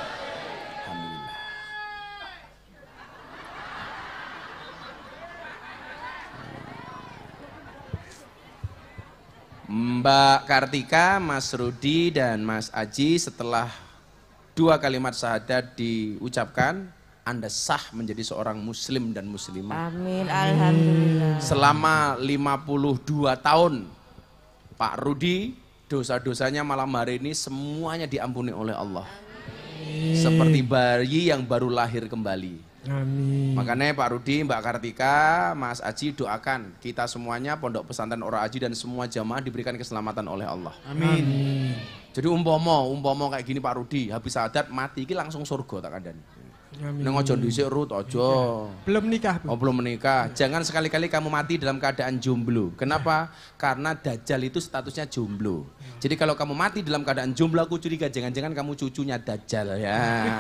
Mbak Kartika, Mas Rudi dan Mas Aji, setelah 2 kalimat syahadat diucapkan, Anda sah menjadi seorang muslim dan muslimah. Amin, alhamdulillah. Selama 52 tahun Pak Rudi, dosa-dosanya malam hari ini semuanya diampuni oleh Allah. Amin. Seperti bayi yang baru lahir kembali. Amin. Makanya Pak Rudi, Mbak Kartika, Mas Aji doakan kita semuanya Pondok Pesantren Ora Aji dan semua jamaah diberikan keselamatan oleh Allah. Amin. Jadi umpama kayak gini Pak Rudi, habis syahadat mati iki langsung surga tak kandhani. Nang aja dhisik Rut, aja. Belum nikah, Bu. Oh, belum menikah. Jangan sekali-kali kamu mati dalam keadaan jomblo. Kenapa? Karena Dajjal itu statusnya jomblo. Jadi kalau kamu mati dalam keadaan jomblo, aku curiga jangan-jangan kamu cucunya Dajjal ya.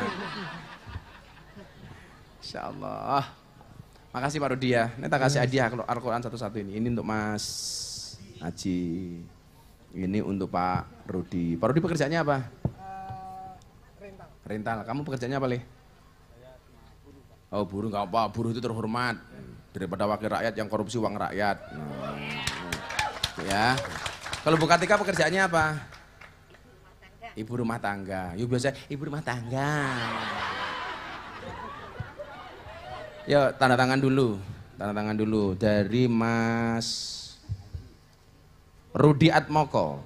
Insyaallah. Makasih Pak Rudi ya. Ini tak kasih hadiah Al-Quran satu-satu ini. Ini untuk Mas Aji. Ini untuk Pak Rudi. Pak Rudi pekerjaannya apa? Rental. Kamu pekerjaannya apa, Le? Oh, buruh nggak apa, buruh itu terhormat daripada wakil rakyat yang korupsi uang rakyat. Ya. Kalau Bu Kartika pekerjaannya apa? Ibu rumah tangga. Yuk biasa ibu rumah tangga. Ya, tanda tangan dulu. Tanda tangan dulu dari Mas Rudi Atmoko.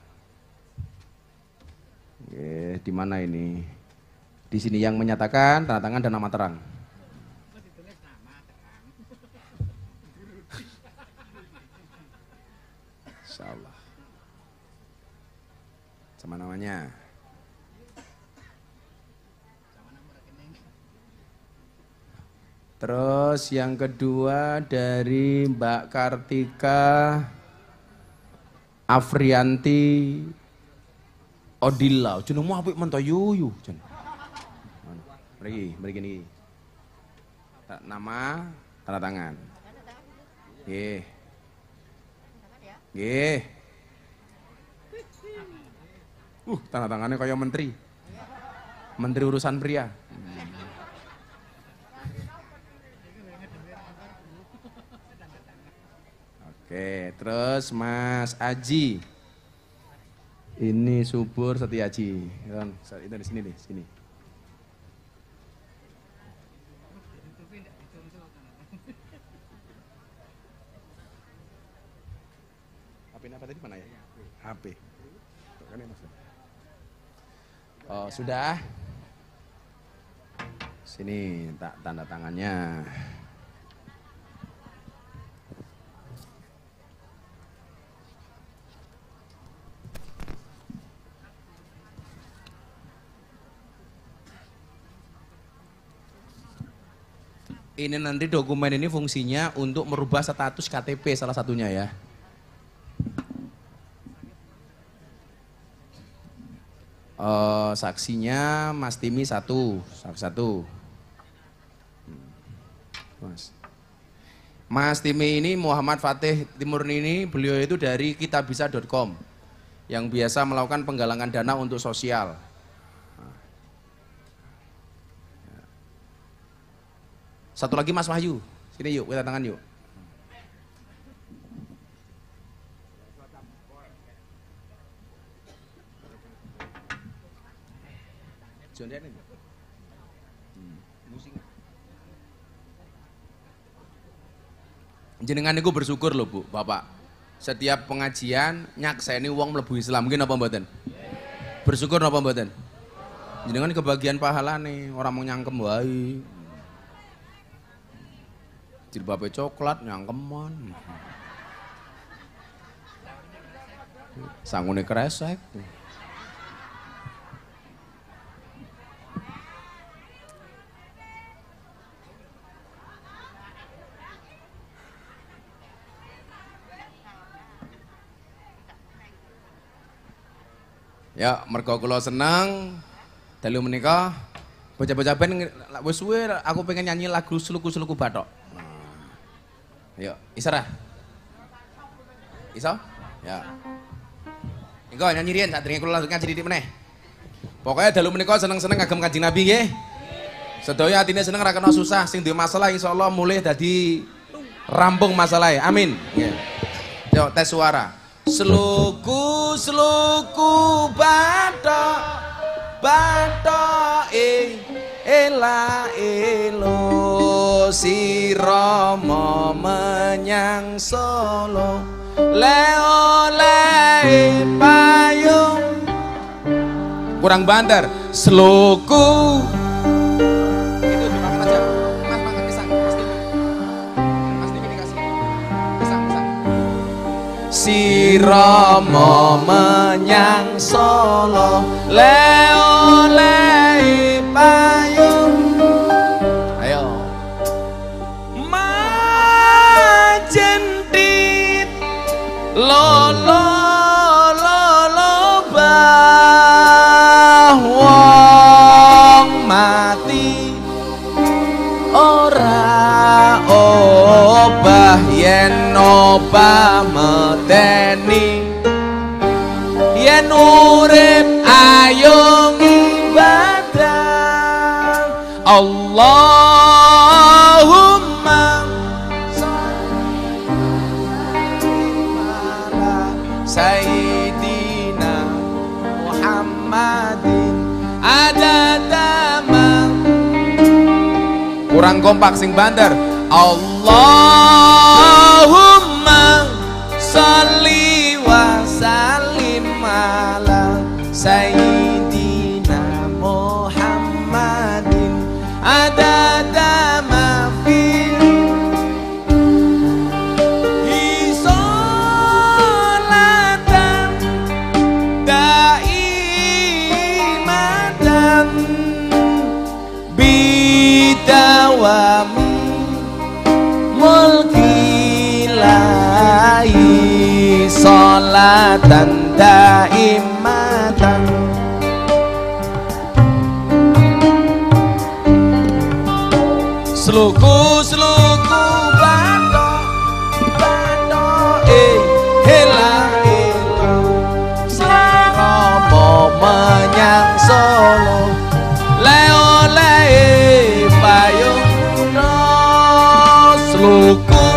Oke, di mana ini? Di sini yang menyatakan tanda tangan dan nama terang. Insyaallah. Sama namanya. Terus yang kedua dari Mbak Kartika Afrianti Odila. Jenengmu apik men to yuyu. Mriki niki. Nama, tanda tangan. Nggih. Nggih. Tanda tangannya kaya menteri. Menteri urusan pria. Oke, terus Mas Aji. Ini Subur Setiaji. Itu di sini deh, sini. HP apa tadi mana ya? HP. Oh, sudah. Sini tak tanda tangannya. Ini nanti dokumen ini fungsinya untuk merubah status KTP salah satunya ya. Saksinya Mas Timi satu. Mas Timi ini Muhammad Fatih Timurni ini, beliau itu dari kitabisa.com yang biasa melakukan penggalangan dana untuk sosial. Satu lagi Mas Wahyu, sini yuk, kita tangan yuk. Jenengan niku bersyukur loh Bu, Bapak. Setiap pengajian nyakseni wong mlebu Islam, mungkin apa mboten? Bersyukur napa mboten? Jenengan kebagian pahala nih, orang mau nyangkem wae. Jilbabe coklat nyangkeman. Sangune kresek. Ya, mergo kula seneng dalu menika bocah-bocah ben wis suwe aku pengen nyanyi lagu Sluku-sluku Bathok. Yuk, Isra. Iso? Ya. Engko nyanyi riyen sak dringe kula langsung ngaji didik meneh. Pokoknya dalu menika seneng-seneng ngagem Kanjeng Nabi nggih. Sedaya atine seneng ra kena susah, sing duwe masalah insyaallah mulih dadi rampung masalahe. Amin. Nggih. Yuk, tes suara. Sluku-sluku Bathok, bathoke ela elo sirama menyang Solo le oleh payung. Kurang banter. Sluku itu dimakan aja. Mas makan pisang, Mas Timi dikasih pisang. Sirama menyang Solo le oleh payung. Ayo. Majentit lolo bah wong mati ora obah yen obah medeni yen urip ayo ibadah. Allahumma sholli ala sayyidina Muhammadin adadama. Kurang Orang kompak sing banter. Allahumma sholli wa sallim ala sayyidina Muhammadin adada ma fi sholatan daimatan bidawami mulkilahi sholatan daimatan. Sluku batok hela Romo menyang Solo le payung no sluku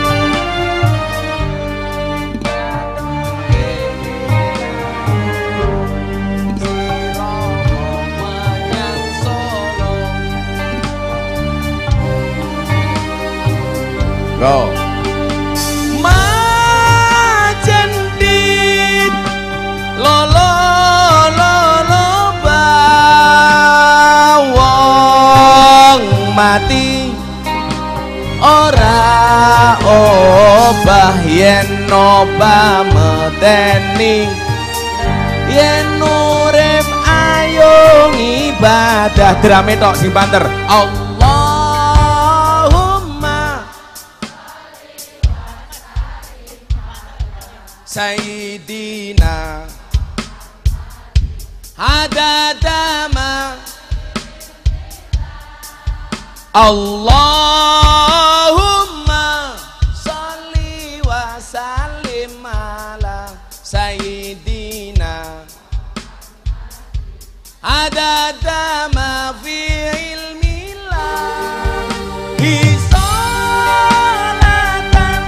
go majendit lolo bawang mati ora obah yen obah medeni yen urip ayo ibadah drame tok sing banter. Sayyidina adadama Allahumma sholli wa sallim ala Sayyidina adadama fi ilmillah hisolatan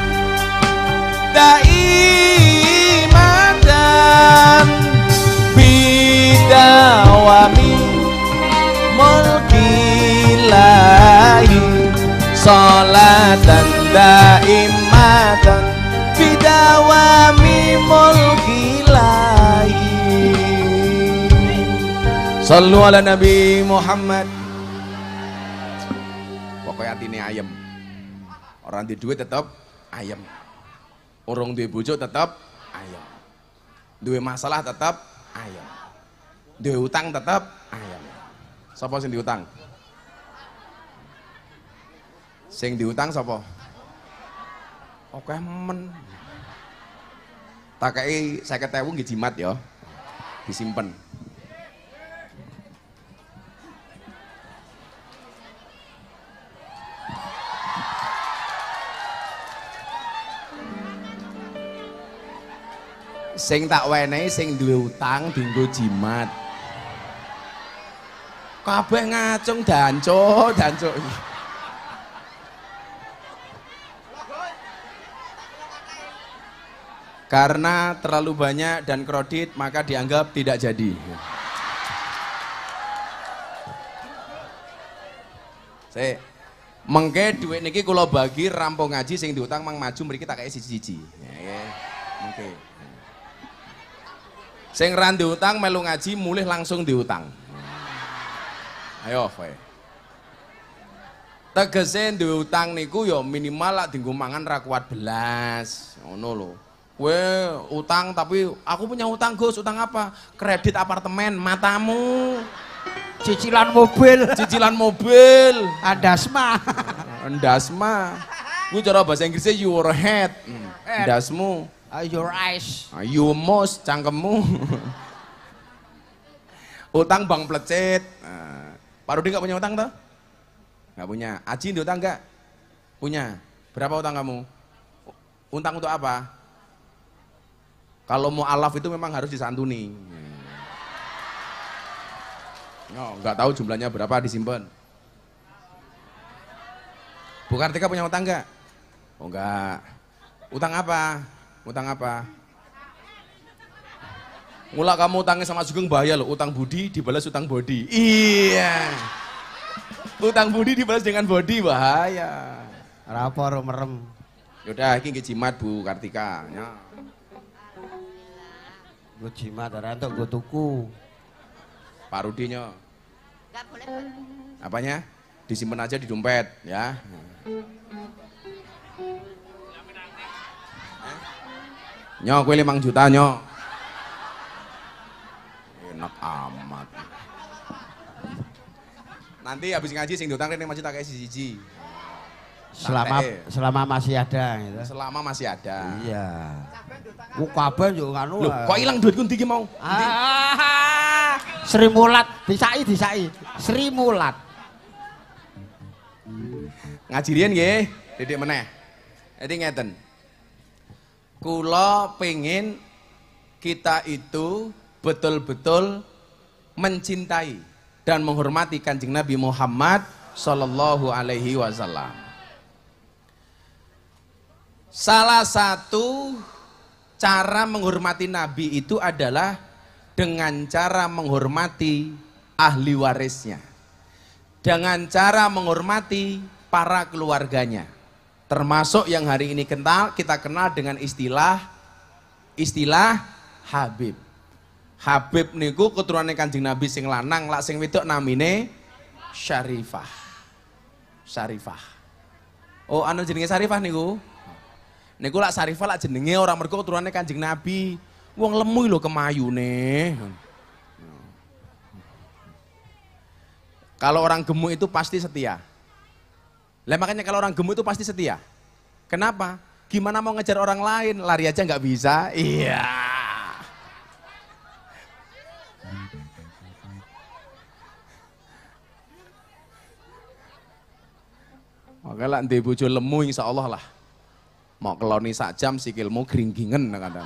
bidawami mulkilahi sholatan daimatan bidawami mulkilahi. Sallu ala Nabi Muhammad. Pokoknya atine ayem. Orang di duit tetap ayem. Orang duwe bojo tetap ayem. Duwe masalah tetap ayem. Duwe utang tetap ayem. Sapa sing diutang? Sing diutang sapa? Oke men. Tak kei 50.000 nggih jimat ya. Disimpen. Sing tak wenehi sing duwe utang dienggo jimat. Kabeh ngacung danco. Karena terlalu banyak dan kredit maka dianggap tidak jadi. Saya mengke duit niki kula bagi rampung ngaji sing diutang mang maju mriki tak kei siji-siji. Nggih. Mengke. Sing ra diutang melu ngaji mulih langsung diutang. Ayo kowe. Tegese duwe utang niku ya minimal lak dienggo mangan ra kuat belas. Ngono lho. Kowe utang tapi aku punya utang Gus, utang apa? Kredit apartemen, matamu. Cicilan mobil. Andasma. Kuwi cara bahasa Inggrisnya your head. Ndasmu. Your eyes. You mos cangkemmu. Utang bang plecet. Pak Rudi nggak punya utang toh? Nggak punya. Aji utang nggak? Punya. Berapa utang kamu? Utang untuk apa? Kalau mau alaf itu memang harus disantuni. Oh, nggak tahu jumlahnya berapa disimpan. Bu Kartika punya utang nggak? Oh enggak. Utang apa? Utang apa? Mula kamu utangnya sama Sugeng bahaya loh. Utang budi dibalas utang body. Iya. Utang budi dibalas dengan body, bahaya. Rapor merem. Yaudah, ini jimat Bu Kartika. Ya. Gue jimat, ada gue tuku. Pak Rudinya. Enggak boleh. Apanya? Disimpan aja di dompet, ya. Nyok, kue 5 juta, nyok. Enak amat. Nanti habis ngaji sing diutang rene masih tak kayak siji. Selama masih ada gitu. Selama masih ada. Iya. Ku kabeh yo nganu. Loh, kok ilang duitku ndi ki mau? Sri Mulat, disai. Sri Mulat. Ngaji riyen nggih, didik meneh. Jadi ngeten. Kula pengen kita itu betul-betul mencintai dan menghormati Kanjeng Nabi Muhammad sallallahu alaihi wasallam. Salah satu cara menghormati Nabi itu adalah dengan cara menghormati ahli warisnya, dengan cara menghormati para keluarganya, termasuk yang hari ini kita kenal dengan istilah Habib. Habib niku keturunan Kanjeng Nabi sing lanang, lak sing wedok namine Syarifah. Oh, anu jenenge Syarifah niku. Niku lak Syarifah lak jenenge orang mergo keturunan Kanjeng Nabi. Wong lemu lho kemayune. Kalau orang gemuk itu pasti setia. Lah makanya kalau orang gemuk itu pasti setia. Kenapa? Gimana mau ngejar orang lain? Lari aja nggak bisa. Iya. Makanya lah ndek bojo lemu insyaallah lah. Mau keloni sak jam sikilmu gringgingen kadang.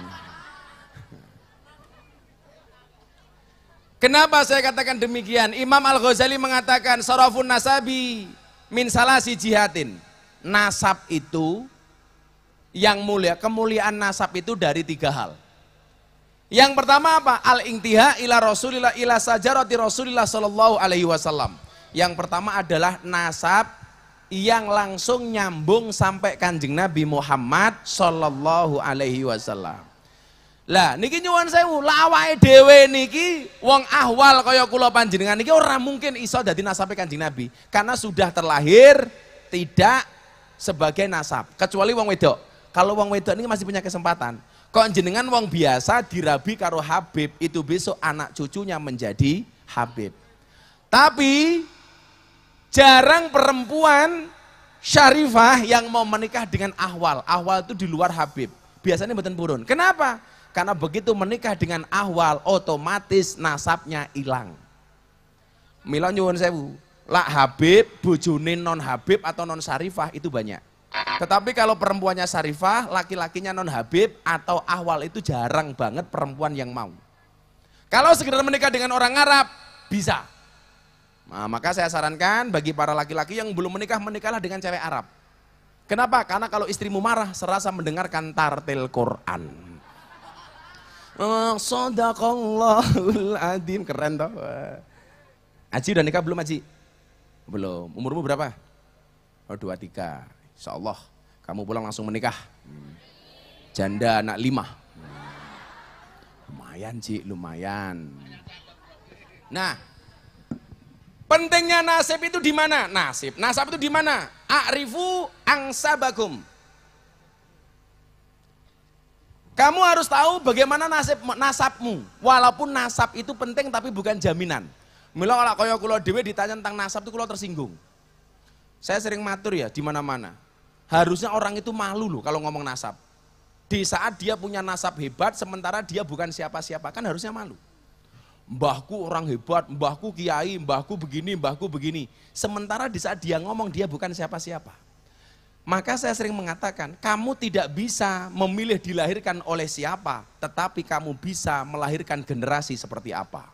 Kenapa saya katakan demikian? Imam Al-Ghazali mengatakan sarafun nasabi min salasi jihatin. Nasab itu yang mulia, kemuliaan nasab itu dari 3 hal. Yang pertama apa? Al-intiha ila Rasulillah ila sajarati Rasulillah sallallahu alaihi wasallam. Yang pertama adalah nasab yang langsung nyambung sampai Kanjeng Nabi Muhammad sallallahu alaihi wasallam. Lah niki nyuwun sewu, lah awake dhewe niki wong ahwal kaya kula panjenengan niki ora mungkin iso dadi nasabe Kanjeng Nabi karena sudah terlahir tidak sebagai nasab, kecuali wong wedok. Kalau wong wedok ini masih punya kesempatan. Kok jenengan wong biasa dirabi karo Habib, itu besok anak cucunya menjadi Habib. Tapi jarang perempuan syarifah yang mau menikah dengan ahwal. Ahwal itu di luar Habib. Biasanya mboten purun. Kenapa? Karena begitu menikah dengan ahwal, otomatis nasabnya hilang. Mila nyuwun sewu, lak Habib, bojone non Habib atau non syarifah itu banyak. Tetapi kalau perempuannya syarifah, laki-lakinya non Habib atau ahwal itu jarang banget perempuan yang mau. Kalau sekedar menikah dengan orang Arab, bisa. Nah, maka saya sarankan bagi para laki-laki yang belum menikah, menikahlah dengan cewek Arab. Kenapa? Karena kalau istrimu marah, serasa mendengarkan tartil Quran. Shadaqallahul adzim, keren toh. Aji udah nikah belum Aji? Belum. Umurmu berapa? Oh 23. Insyaallah kamu pulang langsung menikah. Janda anak 5. Lumayan Ji, lumayan. Nah, pentingnya nasib itu di mana? Nasab itu di mana? A'rifu angsabakum. Kamu harus tahu bagaimana nasabmu. Walaupun nasab itu penting tapi bukan jaminan. Mila kalau kaya kula dhewe ditanya tentang nasab itu kula tersinggung. Saya sering matur ya di mana-mana. Harusnya orang itu malu loh kalau ngomong nasab. Di saat dia punya nasab hebat sementara dia bukan siapa-siapa, kan harusnya malu. Mbahku orang hebat, mbahku kiai, mbahku begini. Sementara di saat dia ngomong dia bukan siapa-siapa. Maka saya sering mengatakan, kamu tidak bisa memilih dilahirkan oleh siapa, tetapi kamu bisa melahirkan generasi seperti apa.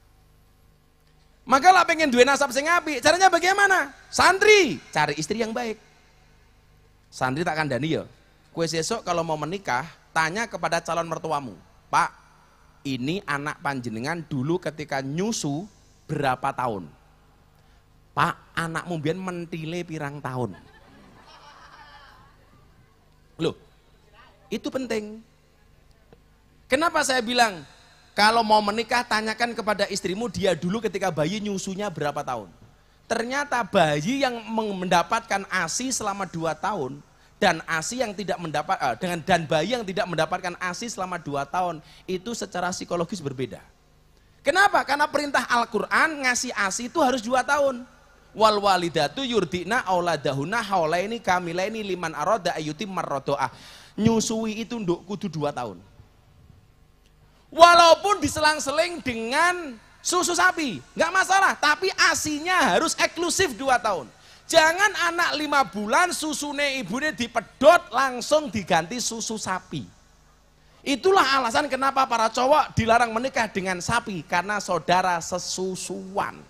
Maka lah pengen duwe nasab sing apik, caranya bagaimana? Santri, cari istri yang baik. Santri tak kandhani ya. Kowe sesuk kalau mau menikah, tanya kepada calon mertuamu, "Pak, ini anak panjenengan dulu ketika nyusu berapa tahun?" Pak, anakmu mbiyen mentile pirang tahun. Loh, itu penting. Kenapa saya bilang, kalau mau menikah tanyakan kepada istrimu dia dulu ketika bayi nyusunya berapa tahun. Ternyata bayi yang mendapatkan ASI selama 2 tahun dan ASI yang tidak dan bayi yang tidak mendapatkan ASI selama 2 tahun itu secara psikologis berbeda. Kenapa? Karena perintah Al-Quran ngasih ASI itu harus 2 tahun. Wal walidatu yurdina auladahuna haulaini kamilaini liman arada ayyutim marrodoah. Nyusui itu nduk kudu 2 tahun. Walaupun diselang-seling dengan susu sapi, nggak masalah. Tapi ASInya harus eksklusif 2 tahun. Jangan anak 5 bulan susune ibunya dipedot langsung diganti susu sapi. Itulah alasan kenapa para cowok dilarang menikah dengan sapi, karena saudara sesusuan.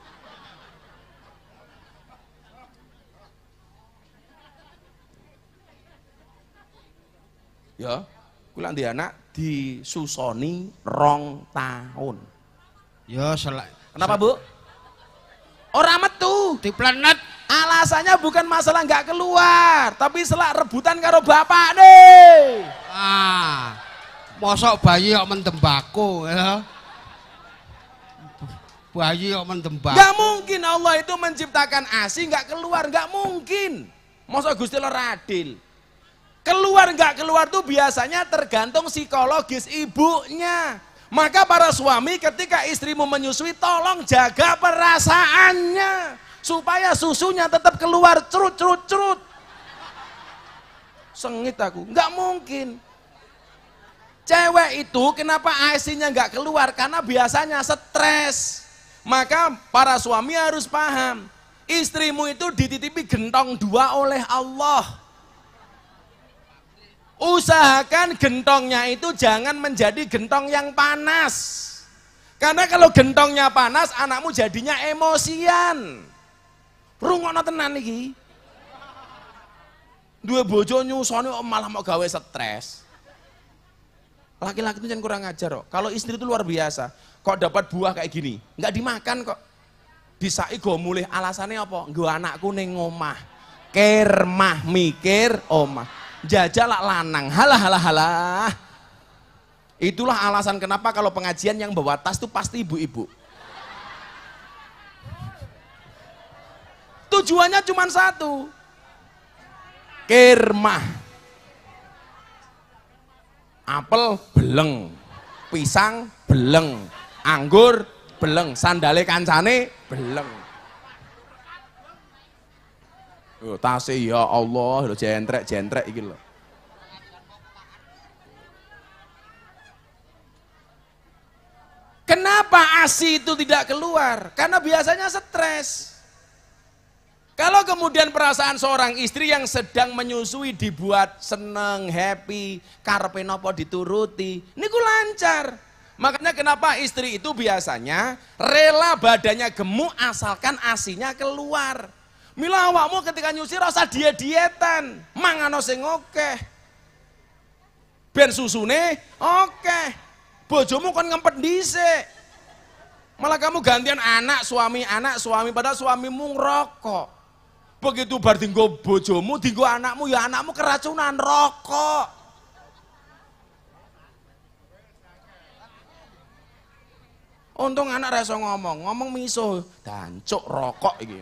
Ya, kula ndek anak disusoni 2 tahun. Ya selak. Kenapa, Bu? Orang metu Di planet. alasannya bukan masalah nggak keluar, tapi selak rebutan karo bapak nih. Mosok bayi kok mendembako ya. Bayi kok mendembako. Nggak mungkin Allah itu menciptakan ASI nggak keluar, nggak mungkin. Mosok Gusti Allah adil. Keluar nggak keluar tuh biasanya tergantung psikologis ibunya. Maka para suami ketika istrimu menyusui tolong jaga perasaannya supaya susunya tetap keluar cerut. Sengit aku, nggak mungkin. Cewek itu kenapa ASI-nya nggak keluar? Karena biasanya stres. Maka para suami harus paham, istrimu itu dititipi gentong 2 oleh Allah. Usahakan gentongnya itu jangan menjadi gentong yang panas. Karena kalau gentongnya panas, anakmu jadinya emosian. Rungokno tenan iki. Duwe bojo nyusoni malah mau gawe stres. Laki-laki itu jangan kurang ajar kok. Kalau istri itu luar biasa. Kok dapat buah kayak gini, nggak dimakan kok. Disai go mulih, alasannya apa? Nggo anakku ning omah. Kermah mikir omah. Jajalak lanang, halah. Itulah alasan kenapa kalau pengajian yang bawa tas itu pasti ibu-ibu. Tujuannya cuma satu. Kermah. Apel beleng, pisang beleng, anggur beleng, sandale kancane beleng. Oh, tasnya ya Allah, lho jentrek iki lho. Kenapa ASI itu tidak keluar? Karena biasanya stres. Kalau kemudian perasaan seorang istri yang sedang menyusui dibuat seneng, happy, karepe napa dituruti, niku lancar. Makanya kenapa istri itu biasanya rela badannya gemuk asalkan ASInya keluar. Mila awakmu ketika nyusi rasa dietan, mangano sing akeh. Ben susune akeh. Bojomu kon ngempet dhisik. Malah kamu gantian anak suami padahal suamimu ngerokok. Begitu bar dinggo bojomu, dinggo anakmu, ya anakmu keracunan rokok. Untung anak reso ngomong miso, dancuk rokok iki.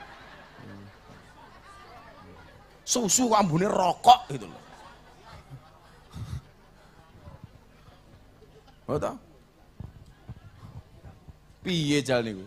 Susu ambune rokok gitu loh. Betul? Piye jal niku?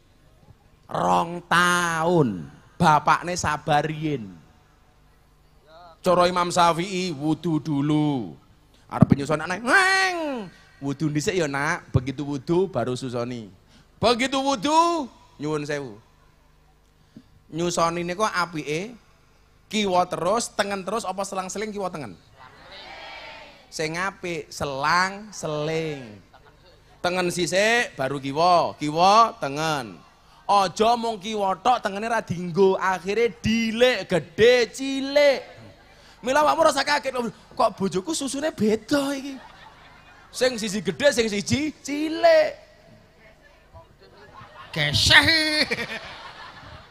2 tahun. Bapaknya sabarin. Coro Imam Syafi'i wudu dulu. Arep nyusun anak, ngeng. Wudu dhisik ya nak, begitu wudu baru susoni. Begitu wudu nyuwun sewu. Nyusoni niku apike kiwa terus, tengen terus apa selang-seling kiwa tengen? Sing apik selang-seling. Tengen sisik baru kiwa tengen. Aja mung kiwa tok tengene ra dienggo, akhire dilik, gede, cilik. Mila awakmu rasa kaget, kok bojoku susune beda iki. Sing siji gede, sing siji cilik. Geseh.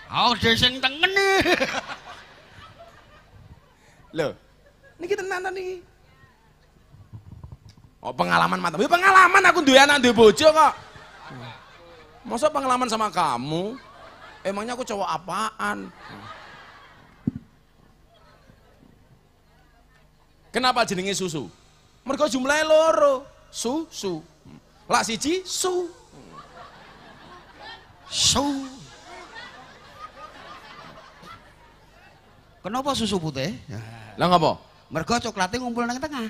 Oh, sing tengen nih. Loh, niki tenan niki. Oh, pengalaman mantap. Ya pengalaman aku duwe anak duwe bojo kok. Masa pengalaman sama kamu? Emangnya aku cowok apaan? Kenapa jenenge susu? Mergo jumlahnya loro. Susu. Lak siji su. Kenapa susu putih? Lah ngapa? Mergo coklatnya ngumpul nang tengah.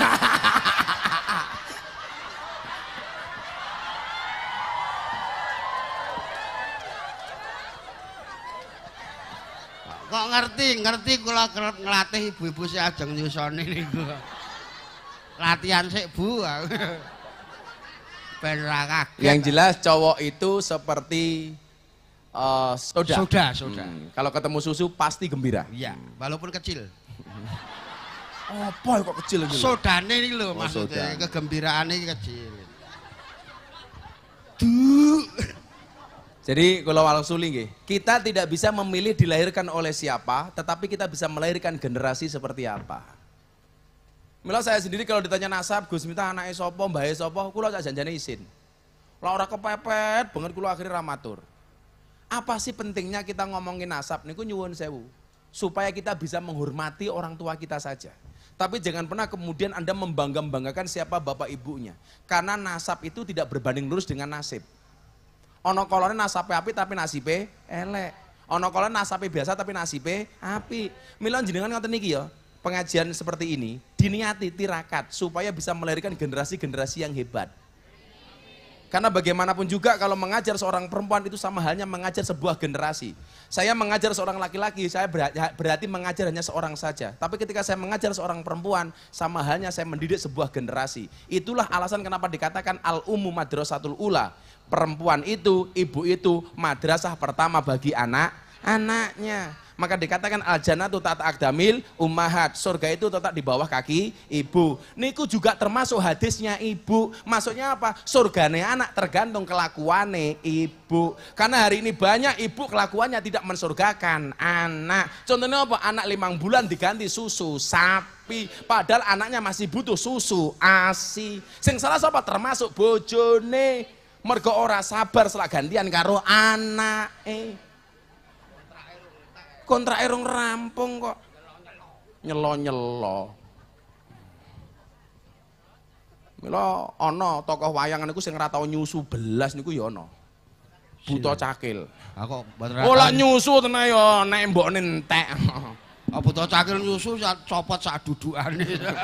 Kok ngerti kula ngelatih ibu-ibu sing ajeng nyusoni niku. Latihan sik Bu. Ben ra kaget. Yang jelas cowok itu seperti soda. Soda. Kalau ketemu susu pasti gembira. Iya, walaupun kecil. Apa kok kecil gitu? Sodane iki lho Oh, maksudnya, soda. kegembiraane iki kecil. Jadi kalau walsuli nggih, kita tidak bisa memilih dilahirkan oleh siapa, tetapi kita bisa melahirkan generasi seperti apa. Mila saya sendiri kalau ditanya nasab, Gus Miftah anake sapa, mbahe sapa, kula sak janjane isin. Lah ora kepepet banget kula akhirnya ramatur. Apa sih pentingnya kita ngomongin nasab niku nyuwun sewu, supaya kita bisa menghormati orang tua kita saja. Tapi jangan pernah kemudian Anda membangga-banggakan siapa bapak ibunya. Karena nasab itu tidak berbanding lurus dengan nasib. Ono kolone nasabe api tapi nasibe elek. Ono kolone nasabe biasa tapi nasibe api. Mila jenengan ngoten niki ya, pengajian seperti ini diniati tirakat supaya bisa melahirkan generasi-generasi yang hebat. Karena bagaimanapun juga kalau mengajar seorang perempuan itu sama halnya mengajar sebuah generasi. Saya mengajar seorang laki-laki, saya berarti mengajar hanya seorang saja. Tapi ketika saya mengajar seorang perempuan, sama halnya saya mendidik sebuah generasi. Itulah alasan kenapa dikatakan al-ummu madrasatul ula. Perempuan itu, ibu itu madrasah pertama bagi anak-anaknya. Maka dikatakan al-jannatu tata aqdamil ummahat. Surga itu tetap di bawah kaki ibu. Niku juga termasuk hadisnya ibu. Maksudnya apa? Surgane anak tergantung kelakuane ibu. Karena hari ini banyak ibu kelakuannya tidak mensurgakan anak. Contohnya apa? Anak 5 bulan diganti susu sapi. Padahal anaknya masih butuh susu ASI. Sing salah sapa? Termasuk bojone. Mergo ora sabar selak gantian karo anake. Kontrak erong rampung kok. Nyelo-nyelo. Mila ana tokoh wayangan niku sing ora tau nyusu belas niku ya ana. Buta Cakil. Aku Ora nyusu tenan ya nek mbokne entek. Buta Cakil nyusu copot sak dudukane.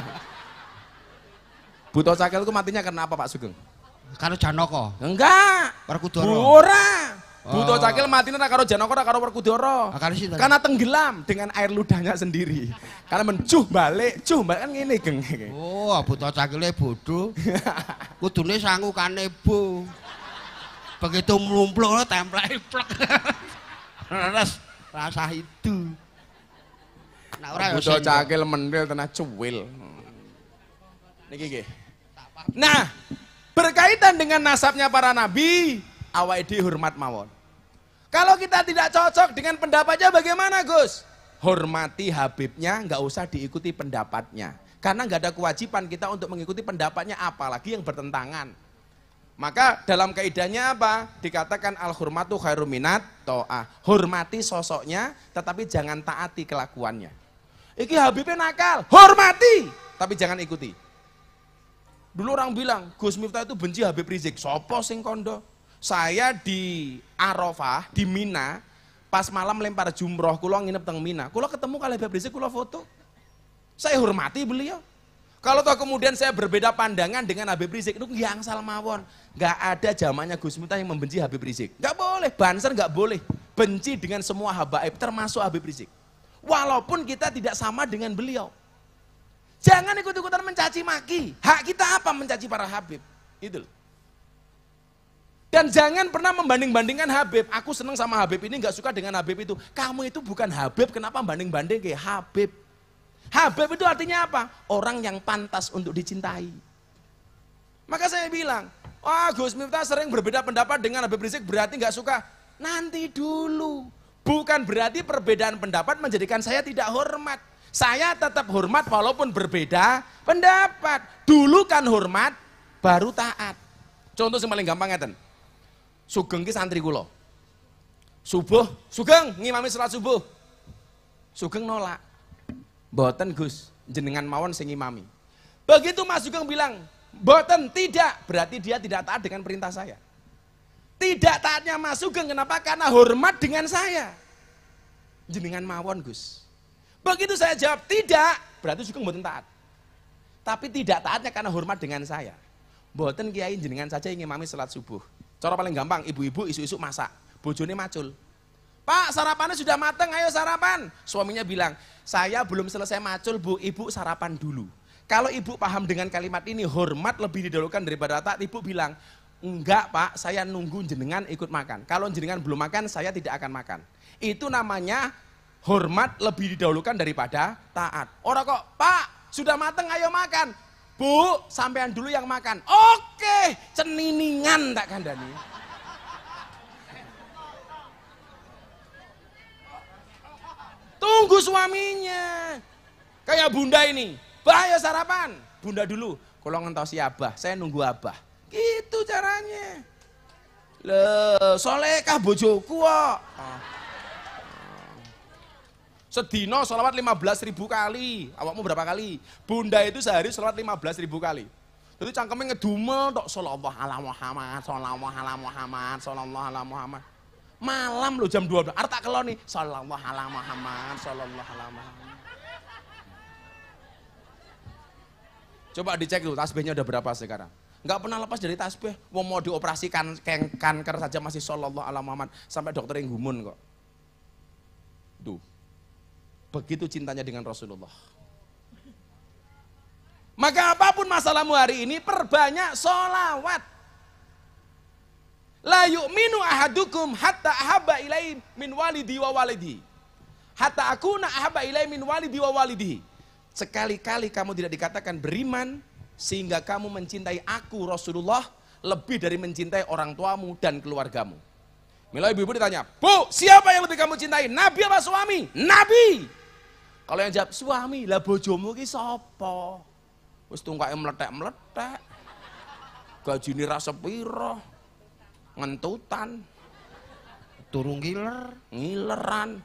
Buta Cakil ku matinya karena apa Pak Sugeng? Karo Janaka. Enggak. Werkudara. Ora. Buta Cakil matinya ora karo Janaka ora karo Werkudara. Karena tenggelam dengan air ludahnya sendiri. Karena mencuh balik kan ngene geng. Oh, Buta Cakile bodoh. Kudune sangukane Bu. Begitu mlumplung templek plek. Terus rasa itu. Nah ora ya Buta Cakil mendel tenan cuwil. Niki nggih. Nah, berkaitan dengan nasabnya para nabi, awake dhewe hormat mawon. Kalau kita tidak cocok dengan pendapatnya bagaimana Gus? Hormati Habibnya, nggak usah diikuti pendapatnya. Karena nggak ada kewajiban kita untuk mengikuti pendapatnya, apalagi yang bertentangan. Maka dalam kaidahnya apa? Dikatakan al-hurmatu khairum minat to'ah. Hormati sosoknya, tetapi jangan taati kelakuannya. Iki Habibnya nakal, hormati, tapi jangan ikuti. Dulu orang bilang, Gus Miftah itu benci Habib Rizik. Sopo sing kondo? Saya di Arafah, di Mina, pas malam lempar jumroh, kulo nginep teng Mina. Kulo ketemu kali Habib Rizik, kulo foto. Saya hormati beliau. Kalau toh kemudian saya berbeda pandangan dengan Habib Rizik, itu nggak angsal mawon. Nggak ada zamannya Gus Miftah yang membenci Habib Rizik. Nggak boleh, Banser nggak boleh. Benci dengan semua habaib, termasuk Habib Rizik. Walaupun kita tidak sama dengan beliau. Jangan ikut-ikutan mencaci maki. Hak kita apa mencaci para Habib? Itu. Dan jangan pernah membanding-bandingkan Habib. Aku senang sama Habib ini, nggak suka dengan Habib itu. Kamu itu bukan Habib, kenapa banding-banding kayak Habib? Habib itu artinya apa? Orang yang pantas untuk dicintai. Maka saya bilang, wah Gus Miftah sering berbeda pendapat dengan Habib Rizik berarti nggak suka. Nanti dulu. Bukan berarti perbedaan pendapat menjadikan saya tidak hormat. Saya tetap hormat walaupun berbeda pendapat. Dulu kan hormat, baru taat. Contoh yang paling gampang ngeten. Sugeng ki santri kula. Subuh, Sugeng ngimami salat subuh. Sugeng nolak. Mboten Gus, jenengan mawon sing ngimami. Begitu Mas Sugeng bilang, mboten, tidak, berarti dia tidak taat dengan perintah saya. Tidak taatnya Mas Sugeng, kenapa? Karena hormat dengan saya. Jenengan mawon Gus. Begitu saya jawab tidak, berarti Sugeng mboten taat. Tapi tidak taatnya karena hormat dengan saya. Mboten Kiai, jenengan saja ingin ngimami salat subuh. Cara paling gampang, ibu-ibu isu-isu masak, bojone macul. Pak, sarapannya sudah mateng, ayo sarapan. Suaminya bilang, saya belum selesai macul Bu, ibu sarapan dulu. Kalau ibu paham dengan kalimat ini, hormat lebih didahulukan daripada taat, ibu bilang, enggak Pak, saya nunggu jenengan ikut makan. Kalau jenengan belum makan, saya tidak akan makan. Itu namanya hormat lebih didahulukan daripada taat. Orang kok, Pak, sudah mateng, ayo makan. Bu, sampean dulu yang makan. Oke, ceniningan tak kandani. Tunggu suaminya. Kayak bunda ini. Bahaya sarapan. Bunda dulu. Kalau ngentosi abah, saya nunggu abah. Gitu caranya. Solehkah bojoku kok. Sedino sholawat 15.000 kali. Awakmu berapa kali? Bunda itu sehari sholawat 15.000 kali. Jadi cangkemnya ngedumel tok sholawat ala Muhammad, sholawat ala Muhammad, sholawat ala Muhammad. Malam lo jam 12. Arta kelon nih sholawat ala Muhammad, sholawat ala Muhammad. Coba dicek dulu tasbihnya udah berapa sekarang. Nggak pernah lepas dari tasbih. Mau dioperasikan kanker saja masih sholawat ala Muhammad. Sampai dokter yang gumun kok. Tuh. Begitu cintanya dengan Rasulullah. Maka apapun masalahmu hari ini, perbanyak sholawat. La yu'minu ahadukum hatta ahabba ilai min walidi wa walidi. Hatta akuna ahabba ilai min walidi wa walidi. Sekali-kali kamu tidak dikatakan beriman, sehingga kamu mencintai aku Rasulullah lebih dari mencintai orang tuamu dan keluargamu. Mila ibu-ibu ditanya, Bu, siapa yang lebih kamu cintai? Nabi apa suami? Nabi. Kalau yang jawab suami, lah bojomu ki sapa? Wis tungkae meletek-meletek. Gajine ra sepiro. Ngentutan. Turung ngileran.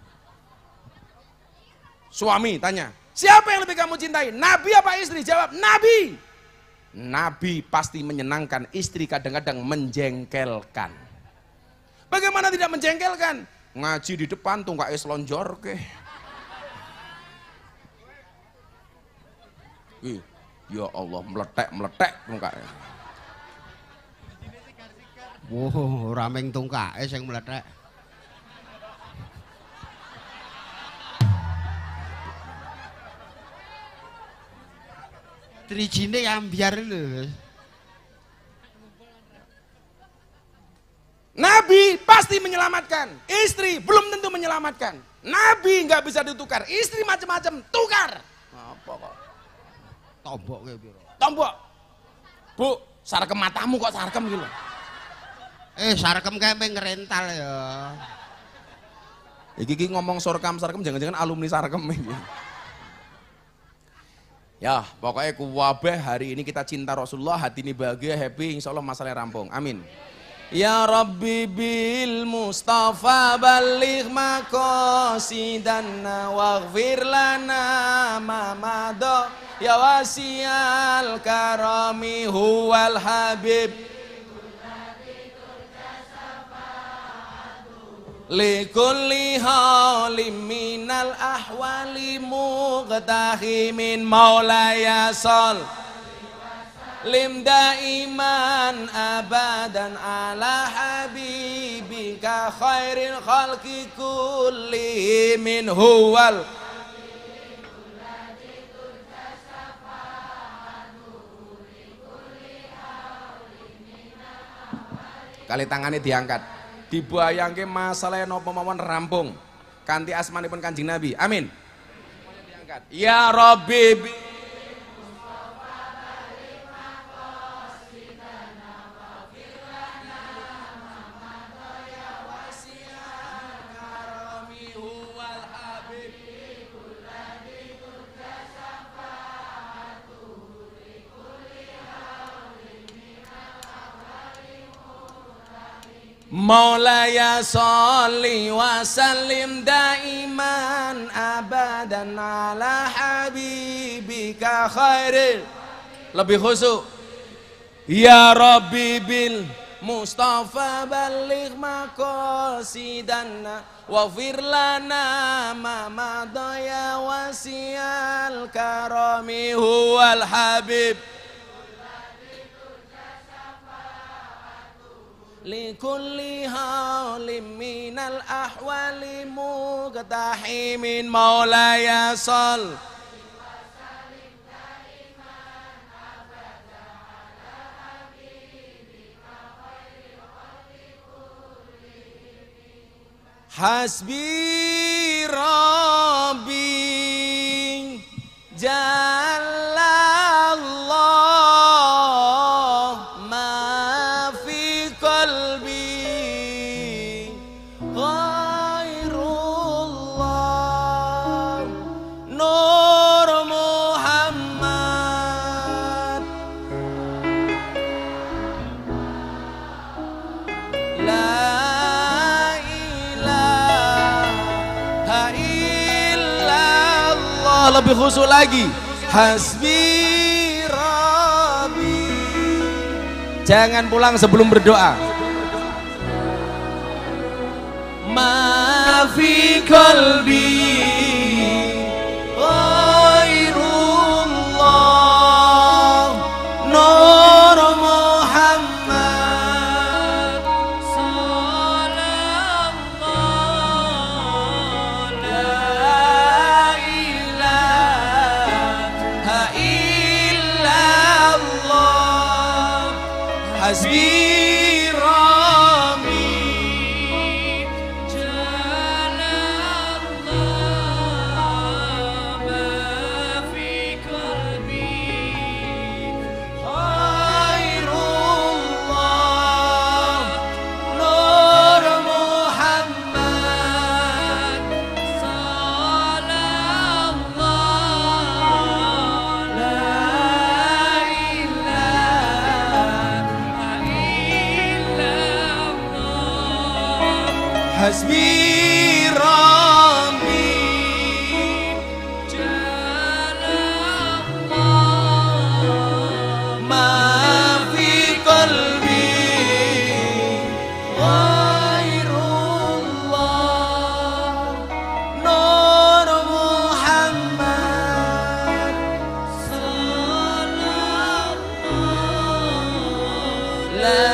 Suami tanya, siapa yang lebih kamu cintai? Nabi apa istri? Jawab, Nabi. Nabi pasti menyenangkan, istri kadang-kadang menjengkelkan. Bagaimana tidak menjengkelkan? Ngaji di depan tungkae slonjorke. Ya Allah, meletek-meletek tungkae. Wow, rameng tungkae sing meletek. Trijine ambiar lho. Nabi pasti menyelamatkan, istri belum tentu menyelamatkan. Nabi nggak bisa ditukar, istri macam-macam tukar. Apa kok? Tombok kayak piro? Tombok. Bu, sarkem matamu kok sarkem gitu. Sarkem kayak ngerental ya. Iki ngomong sarkem jangan-jangan alumni sarkem iki. Ya, pokoknya kuwabeh hari ini kita cinta Rasulullah, hati ini bahagia, happy, insya Allah masalahnya rampung. Amin. Ya Rabbi bil Mustafa baligh maqasidana waghfir lana ma madha ya wasi'al karami huwal habib likulli halim minal ahwali muqtahimin maulaya sal lim daiman abadan ala habibika khairil khalqi kulli min huwal kali tangannya diangkat dibayangke masalah napa mawon rampung kanthi asmanipun Kanjeng Nabi. Amin. Diangkat. Ya Rabbi Maulaya sholli wa sallim daiman abadan ala habibika khairil. Lebih khusyuk. Ya Rabbi bil Mustafa baligh maqasidana waghfir lana ma madaya wasial karami huwal habib likulli halim minal ahwali muqtahimin maulaya shol hasbi rabbi jalallah ma fi qalbi ghairullah nur Muhammad la lebih khusyuk lagi. Hasbi Rabbi. Jangan pulang sebelum berdoa. Ma fi qalbi ghairullah nur Muhammad sallallahu la ilaha illallah hasbi rabbi jalallah ma fi qalbi khairullah nur Muhammad sallallahu la ilaha illallah hasbi rabbi jalallah ma fi qalbi ghairullah nur Muhammad sallallahu la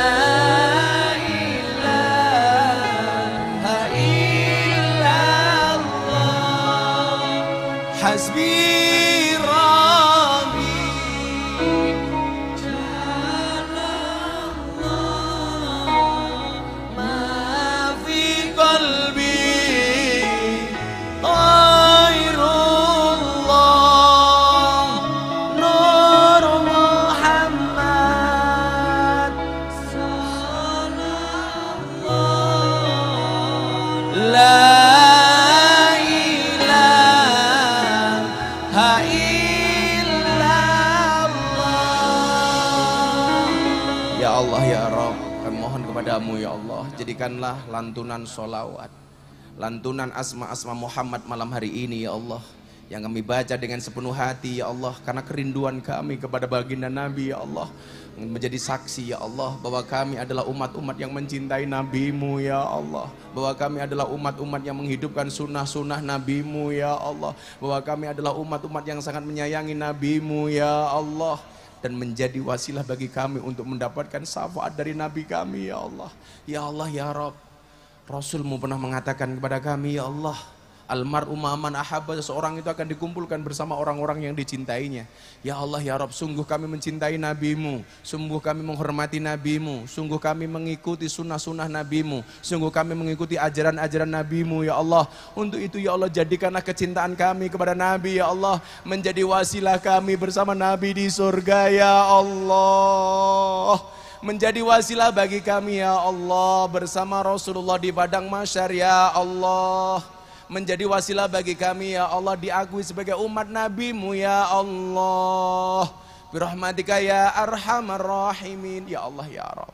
hasbi rabbi jalallah ma fi qalbi ghairullah nur Muhammad sallallahu la ya Allah ya Rabb, kami mohon kepadamu ya Allah, jadikanlah lantunan sholawat, lantunan asma-asma Muhammad malam hari ini ya Allah, yang kami baca dengan sepenuh hati ya Allah, karena kerinduan kami kepada baginda Nabi ya Allah, menjadi saksi ya Allah, bahwa kami adalah umat-umat yang mencintai Nabi-Mu ya Allah, bahwa kami adalah umat-umat yang menghidupkan sunnah-sunnah Nabi-Mu ya Allah, bahwa kami adalah umat-umat yang sangat menyayangi Nabi-Mu ya Allah, dan menjadi wasilah bagi kami untuk mendapatkan syafaat dari Nabi kami ya Allah. Ya Allah ya Rabb, Rasul-Mu pernah mengatakan kepada kami ya Allah, almar'u ma'aman ahabba, seseorang itu akan dikumpulkan bersama orang-orang yang dicintainya. Ya Allah ya Rabb, sungguh kami mencintai Nabi-Mu, sungguh kami menghormati Nabi-Mu, sungguh kami mengikuti sunnah-sunnah Nabi-Mu, sungguh kami mengikuti ajaran-ajaran Nabi-Mu ya Allah. Untuk itu ya Allah, jadikanlah kecintaan kami kepada Nabi ya Allah menjadi wasilah kami bersama Nabi di surga ya Allah, menjadi wasilah bagi kami ya Allah bersama Rasulullah di padang mahsyar ya Allah, menjadi wasilah bagi kami ya Allah diakui sebagai umat Nabi-Mu ya Allah, birahmatika ya arhamar rahimin ya Allah ya Rabb.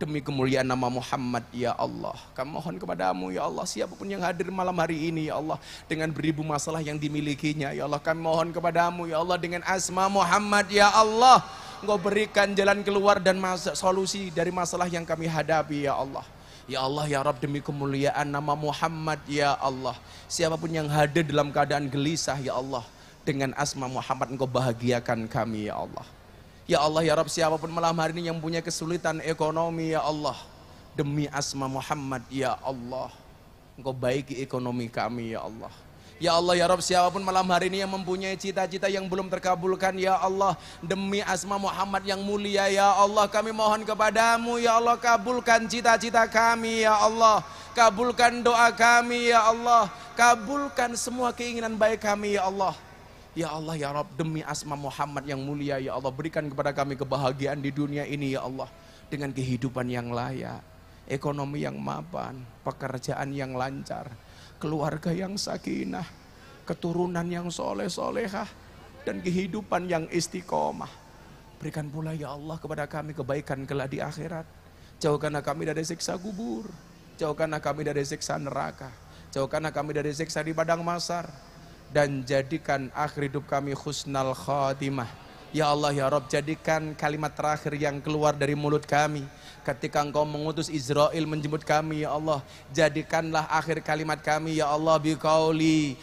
demi kemuliaan nama Muhammad ya Allah. Kami mohon kepadamu ya Allah, siapapun yang hadir malam hari ini ya Allah, dengan beribu masalah yang dimilikinya ya Allah, kami mohon kepadamu ya Allah, dengan asma Muhammad ya Allah, Engkau berikan jalan keluar dan solusi dari masalah yang kami hadapi ya Allah. Ya Allah ya Rabb, demi kemuliaan nama Muhammad ya Allah, siapapun yang hadir dalam keadaan gelisah ya Allah, dengan asma Muhammad Engkau bahagiakan kami ya Allah. Ya Allah ya Rabb, siapapun malam hari ini yang punya kesulitan ekonomi ya Allah, demi asma Muhammad ya Allah, Engkau baiki ekonomi kami ya Allah. Ya Allah ya Rabb, siapapun malam hari ini yang mempunyai cita-cita yang belum terkabulkan ya Allah, demi asma Muhammad yang mulia ya Allah, kami mohon kepadamu ya Allah, kabulkan cita-cita kami ya Allah, kabulkan doa kami ya Allah, kabulkan semua keinginan baik kami ya Allah. Ya Allah ya Rabb, demi asma Muhammad yang mulia ya Allah, berikan kepada kami kebahagiaan di dunia ini ya Allah, dengan kehidupan yang layak, ekonomi yang mapan, pekerjaan yang lancar, keluarga yang sakinah, keturunan yang soleh-solehah, dan kehidupan yang istiqomah. Berikan pula ya Allah kepada kami kebaikan kelak di akhirat. Jauhkanlah kami dari siksa kubur, jauhkanlah kami dari siksa neraka, jauhkanlah kami dari siksa di padang mahsyar, dan jadikan akhir hidup kami husnal khatimah. Ya Allah ya Rabb, jadikan kalimat terakhir yang keluar dari mulut kami ketika Engkau mengutus Israel menjemput kami ya Allah, jadikanlah akhir kalimat kami ya Allah biqauli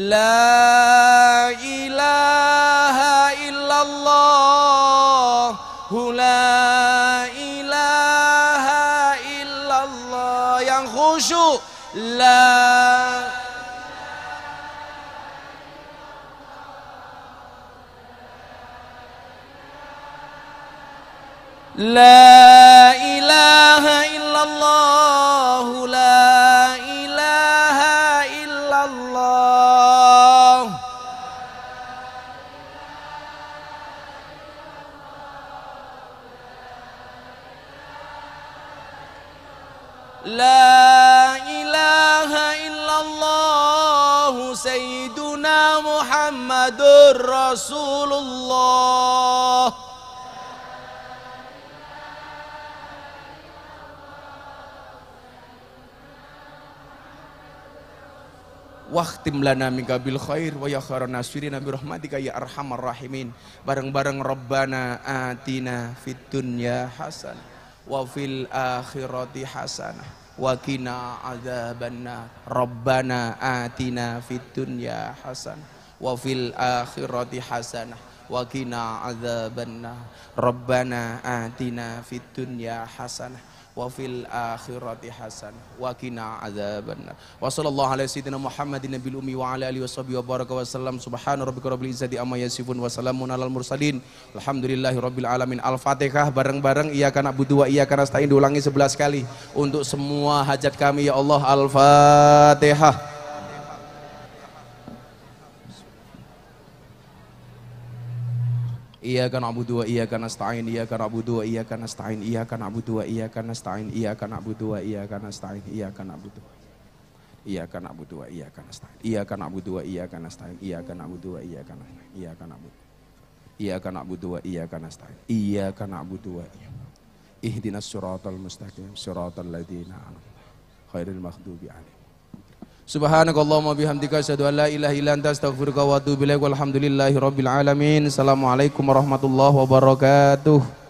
la ilaha illallah, la ilaha illallah, yang khusyuk La ilaha illallah, la ilaha illallah. La ilaha illallah, Sayyiduna Muhammadur Rasulullah. Waqtim lana minka bil khair wa ya khairan nasirin bi rahmatika ya arhamar rahimin. Bareng-bareng Rabbana atina fid dunya hasanah wa fil akhirati hasanah wa qina adzabannar. Rabbana atina fid dunya hasanah wa fil akhirati hasanah wa qina adzabannar. Rabbana atina fid dunya hasanah wa fil akhirati hasan wa qina adzabannar. Wa sallallahu ala sayyidina Muhammadin nabiyil ummi wa ala alihi washabihi wa baraka wa sallam. Subhana rabbika rabbil izzati amma yasifun wa salamun alal mursalin alhamdulillahi rabbil alamin. Al-Fatihah bareng-bareng, iyyaka na'budu wa iyyaka nasta'in, diulangi 11 kali untuk semua hajat kami ya Allah. Al-Fatihah. Iyyaka na'budu wa iyyaka nasta'in, iyyaka na'budu wa iyyaka nasta'in, iyyaka na'budu wa iyyaka nasta'in, iyyaka na'budu wa iyyaka nasta'in, iyyaka na'budu iyyaka na'budu wa iyyaka nasta'in, iyyaka na'budu wa iyyaka nasta'in, iyyaka na'budu wa iyyaka nasta'in, iyyaka na'budu iyyaka na'budu wa iyyaka nasta'in, iyyaka na'budu wa ihdinas siratal mustaqim siratal ladzina an'amta ghairil maghdubi 'alaihim. Subhanakallahumma bihamdika asyhadu an la ilaha illa anta astaghfiruka wa atubu ilaik. Walhamdulillahi rabbil alamin. Assalamualaikum warahmatullahi wabarakatuh.